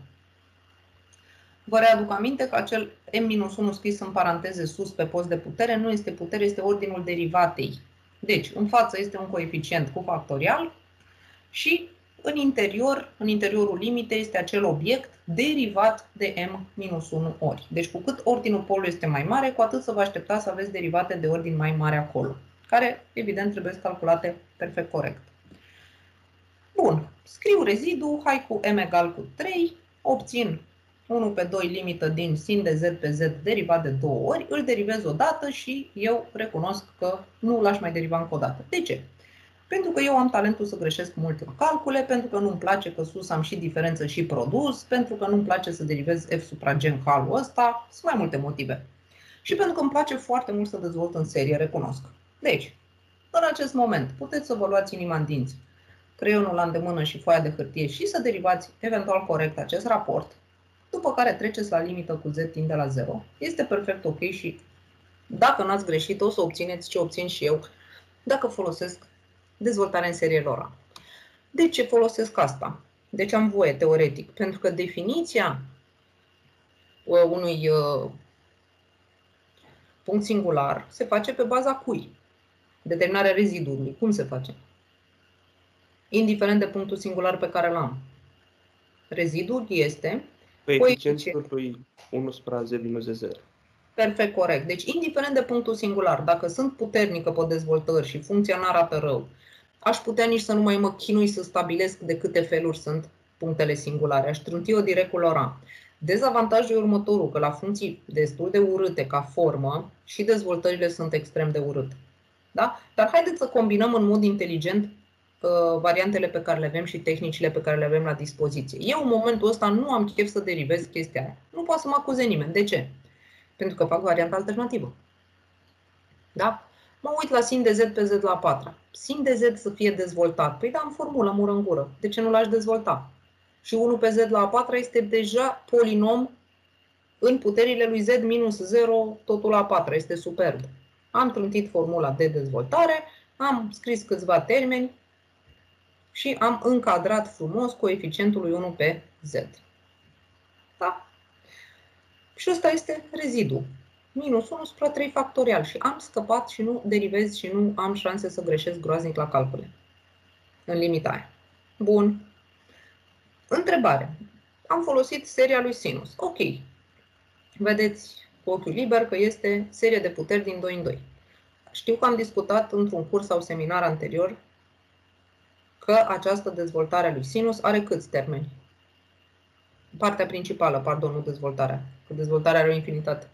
Vă readuc aminte că acel M-1 scris în paranteze sus pe post de putere nu este putere, este ordinul derivatei. Deci, în față este un coeficient cu factorial și în interiorul limitei este acel obiect derivat de M-1 ori. Deci, cu cât ordinul polului este mai mare, cu atât să vă așteptați să aveți derivate de ordin mai mare acolo, care, evident, trebuie calculate perfect corect. Bun, scriu rezidul, hai cu M egal cu 3, obțin 1 pe 2 limită din sin de Z pe Z derivat de 2 ori, îl derivez o dată și eu recunosc că nu l-aș mai deriva încă o dată. De ce? Pentru că eu am talentul să greșesc mult în calcule, pentru că nu-mi place că sus am și diferență și produs, pentru că nu-mi place să derivez F supra G în calul ăsta, sunt mai multe motive. Și pentru că îmi place foarte mult să dezvolt în serie, recunosc. Deci, în acest moment, puteți să vă luați inima în dinți, creionul la îndemână și foaia de hârtie și să derivați eventual corect acest raport, după care treceți la limită cu Z tinde la 0. Este perfect ok și dacă n-ați greșit, o să obțineți ce obțin și eu dacă folosesc dezvoltarea în serie LoRa. De ce folosesc asta? De ce am voie, teoretic? Pentru că definiția unui punct singular se face pe baza cui? Determinarea rezidului. Cum se face? Indiferent de punctul singular pe care l-am. Rezidul este coeficientul lui 1 supra Z minus Z0. Perfect corect. Deci, indiferent de punctul singular, dacă sunt puternică pe dezvoltări și funcția n-arată rău, aș putea nici să nu mai mă chinui să stabilesc de câte feluri sunt punctele singulare. Aș trânti-o direct cu LoRa. Dezavantajul e următorul, că la funcții destul de urâte ca formă și dezvoltările sunt extrem de urâte. Da? Dar haideți să combinăm în mod inteligent variantele pe care le avem și tehnicile pe care le avem la dispoziție. Eu în momentul ăsta nu am chef să derivez chestia aia. Nu poate să mă acuze nimeni. De ce? Pentru că fac varianta alternativă. Da? Mă uit la sin de z pe z la 4. Sin de z să fie dezvoltat. Păi da, în formulă, mură în gură. De ce nu l-aș dezvolta? Și 1 pe z la 4 este deja polinom în puterile lui z minus 0, totul la 4. Este superb. Am trântit formula de dezvoltare, am scris câțiva termeni și am încadrat frumos coeficientul lui 1 pe z. Da? Și ăsta este rezidu. Minus 1 supra 3 factorial. Și am scăpat și nu derivez și nu am șanse să greșesc groaznic la calcule. În limita aia. Bun. Întrebare. Am folosit seria lui sinus. Ok. Vedeți cu ochiul liber că este serie de puteri din 2 în 2. Știu că am discutat într-un curs sau seminar anterior că această dezvoltare a lui sinus are câți termeni? Partea principală, pardon, nu dezvoltarea. Că dezvoltarea are o infinitate.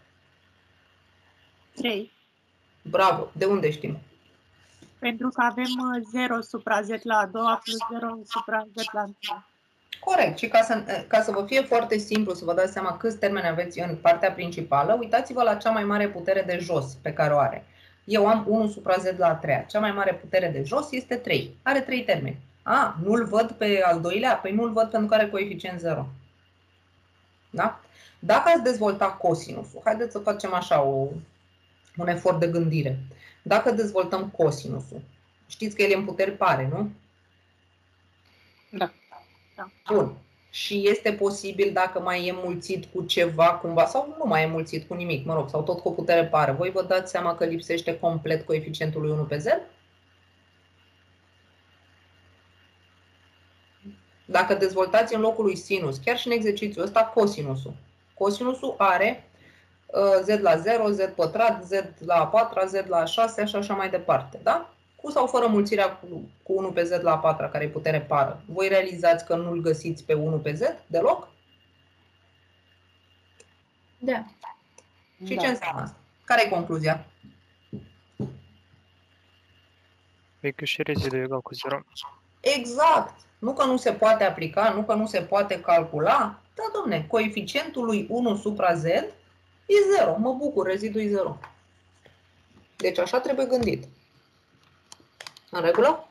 3. Bravo! De unde știm? Pentru că avem 0 supra z la a doua plus 0 supra z la a doua. Corect. Și ca să vă fie foarte simplu, să vă dați seama câți termeni aveți în partea principală, uitați-vă la cea mai mare putere de jos pe care o are. Eu am 1 supra z la a treia. Cea mai mare putere de jos este 3. Are 3 termeni. A, nu-l văd pe al doilea? Păi nu-l văd pentru că are coeficient 0. Da? Dacă ați dezvolta cosinusul, haideți să facem așa un efort de gândire. Dacă dezvoltăm cosinusul, știți că el e în puteri pare, nu? Da. Bun. Și este posibil dacă mai e mulțit cu ceva cumva, sau nu mai e mulțit cu nimic, mă rog, sau tot cu o putere pară, voi vă dați seama că lipsește complet coeficientul lui 1 pe z? Dacă dezvoltați în locul lui sinus, chiar și în exercițiul ăsta, cosinusul. Cosinusul are z la 0, z pătrat, z la a 4, z la a 6 și așa mai departe, da? Cu sau fără mulțirea cu 1 pe z la a 4, care e putere pară. Voi realizați că nu-l găsiți pe 1 pe z deloc? Da. Și ce înseamnă asta? Care e concluzia? Păi că și rezidul e egal cu 0. Exact. Nu că nu se poate aplica, nu că nu se poate calcula. Da, domne, coeficientul lui 1 supra z e 0. Mă bucur, rezidul e 0. Deci așa trebuie gândit. În regulă?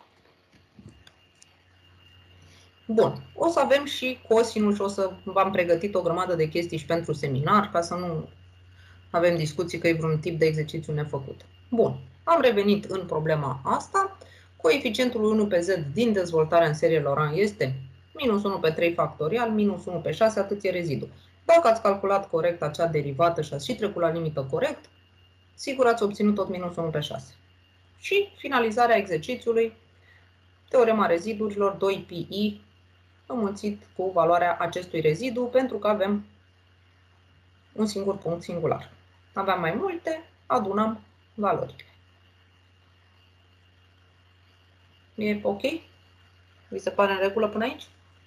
Bun. O să avem și cosinul și o să v-am pregătit o grămadă de chestii și pentru seminar, ca să nu avem discuții că e vreun tip de exercițiu nefăcut. Bun. Am revenit în problema asta. Coeficientul 1 pe z din dezvoltarea în serie Laurent este minus 1 pe 3 factorial, minus 1 pe 6, atât e rezidul. Dacă ați calculat corect acea derivată și ați și trecut la limită corect, sigur ați obținut tot minus 1 pe 6. Și finalizarea exercițiului, teorema rezidurilor 2pi înmulțit cu valoarea acestui rezidu, pentru că avem un singur punct singular. Aveam mai multe, adunăm valorile. E ok? Vi se pare în regulă până aici?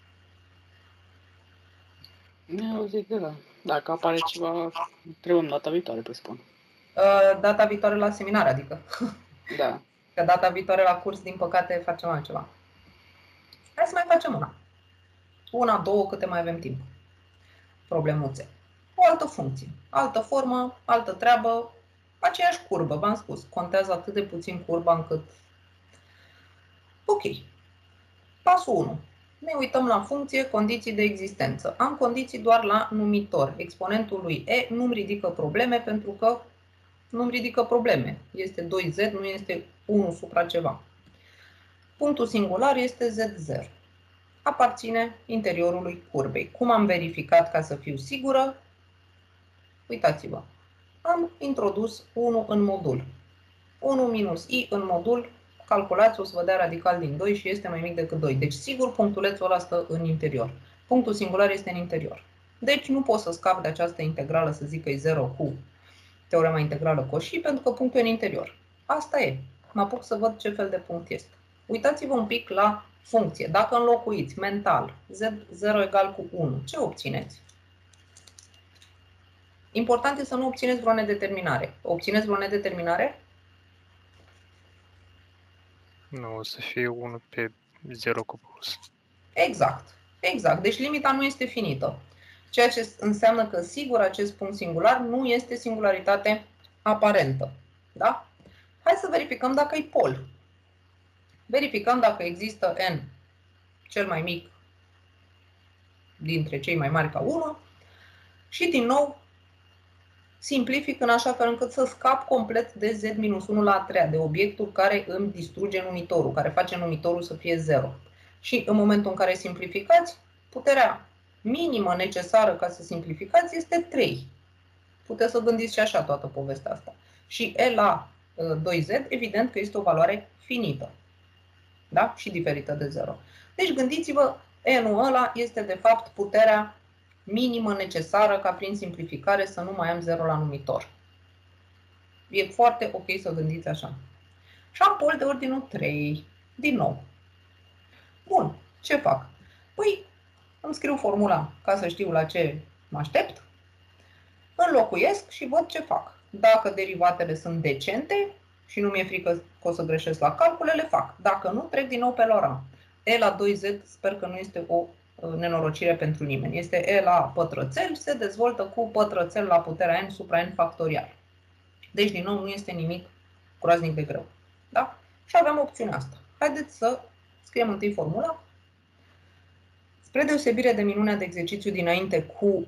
Eu zic că da. Dacă apare ceva, trebuie data viitoare, presupun. Data viitoare la seminar, adică. Da. Că data viitoare la curs, din păcate, facem altceva. Hai să mai facem una. Una, două, câte mai avem timp. Problemuțe. O altă funcție, altă formă, altă treabă, aceeași curbă, v-am spus. Contează atât de puțin curba încât... Ok. Pasul 1. Ne uităm la funcție, condiții de existență. Am condiții doar la numitor. Exponentul lui e nu-mi ridică probleme pentru că nu-mi ridică probleme. Este 2z, nu este 1 supra ceva. Punctul singular este z0. Aparține interiorului curbei. Cum am verificat ca să fiu sigură? Uitați-vă. Am introdus 1 în modul. 1 minus i în modul, calculați, o să vă dea radical din 2 și este mai mic decât 2. Deci sigur punctulețul ăla stă în interior. Punctul singular este în interior. Deci nu pot să scap de această integrală, să zic că e 0 cu teorema integrală Cauchy, pentru că punctul e în interior. Asta e. Mă apuc să văd ce fel de punct este. Uitați-vă un pic la funcție. Dacă înlocuiți mental z0 egal cu 1, ce obțineți? Important este să nu obțineți vreo nedeterminare. Obțineți vreo nedeterminare? Nu, o să fie 1 pe 0 cu plus. Exact. Exact. Deci limita nu este finită. Ceea ce înseamnă că, sigur, acest punct singular nu este singularitate aparentă. Da? Hai să verificăm dacă e pol. Verificăm dacă există n cel mai mic dintre cei mai mari ca 1 și, din nou, simplific în așa fel încât să scap complet de z-1 la a treia, de obiectul care îmi distruge numitorul, care face numitorul să fie 0. Și în momentul în care simplificați, puterea minimă necesară ca să simplificați este 3. Puteți să gândiți și așa toată povestea asta. Și E la 2z, evident că este o valoare finită. Da? Și diferită de 0. Deci gândiți-vă, n-ul ăla este de fapt puterea minimă necesară ca prin simplificare să nu mai am 0 la numitor. E foarte ok să gândiți așa. Și am pol de ordinul 3. Din nou. Bun. Ce fac? Păi, îmi scriu formula ca să știu la ce mă aștept. Înlocuiesc și văd ce fac. Dacă derivatele sunt decente și nu mi-e frică că o să greșesc la calcule, le fac. Dacă nu, trec din nou pe Laurent. E la 2z sper că nu este o nenorocire pentru nimeni. Este E la pătrățel, se dezvoltă cu pătrățel la puterea n supra n factorial. Deci, din nou, nu este nimic groaznic de greu. Da? Și avem opțiunea asta. Haideți să scriem întâi formula. Spre deosebire de minunea de exercițiu dinainte cu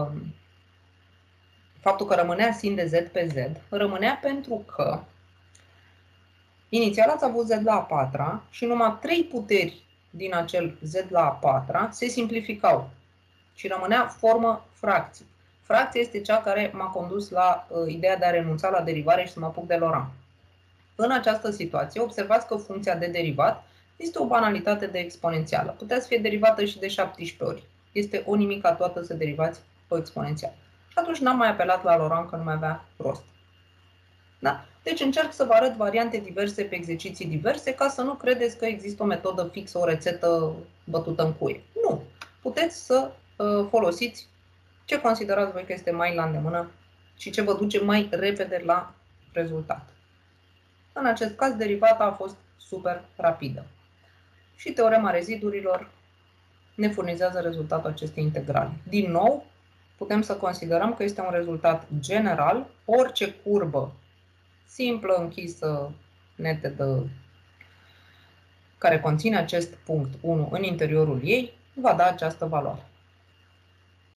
faptul că rămânea sin de z pe z, rămânea pentru că inițial ați avut z la a patra și numai 3 puteri din acel z la a patra se simplificau și rămânea formă fracții. Fracția este cea care m-a condus la ideea de a renunța la derivare și să mă apuc de Laurent. În această situație, observați că funcția de derivat este o banalitate de exponențială. Putea să fie derivată și de 17 ori. Este o nimica toată să derivați o exponențială. Și atunci n-am mai apelat la Laurent, că nu mai avea rost. Da? Deci încerc să vă arăt variante diverse pe exerciții diverse ca să nu credeți că există o metodă fixă, o rețetă bătută în cuie. Nu. Puteți să folosiți ce considerați voi că este mai la îndemână și ce vă duce mai repede la rezultat. În acest caz, derivata a fost super rapidă. Și teorema rezidurilor ne furnizează rezultatul acestei integrale. Din nou, putem să considerăm că este un rezultat general. Orice curbă simplă, închisă, netedă, care conține acest punct 1 în interiorul ei, va da această valoare.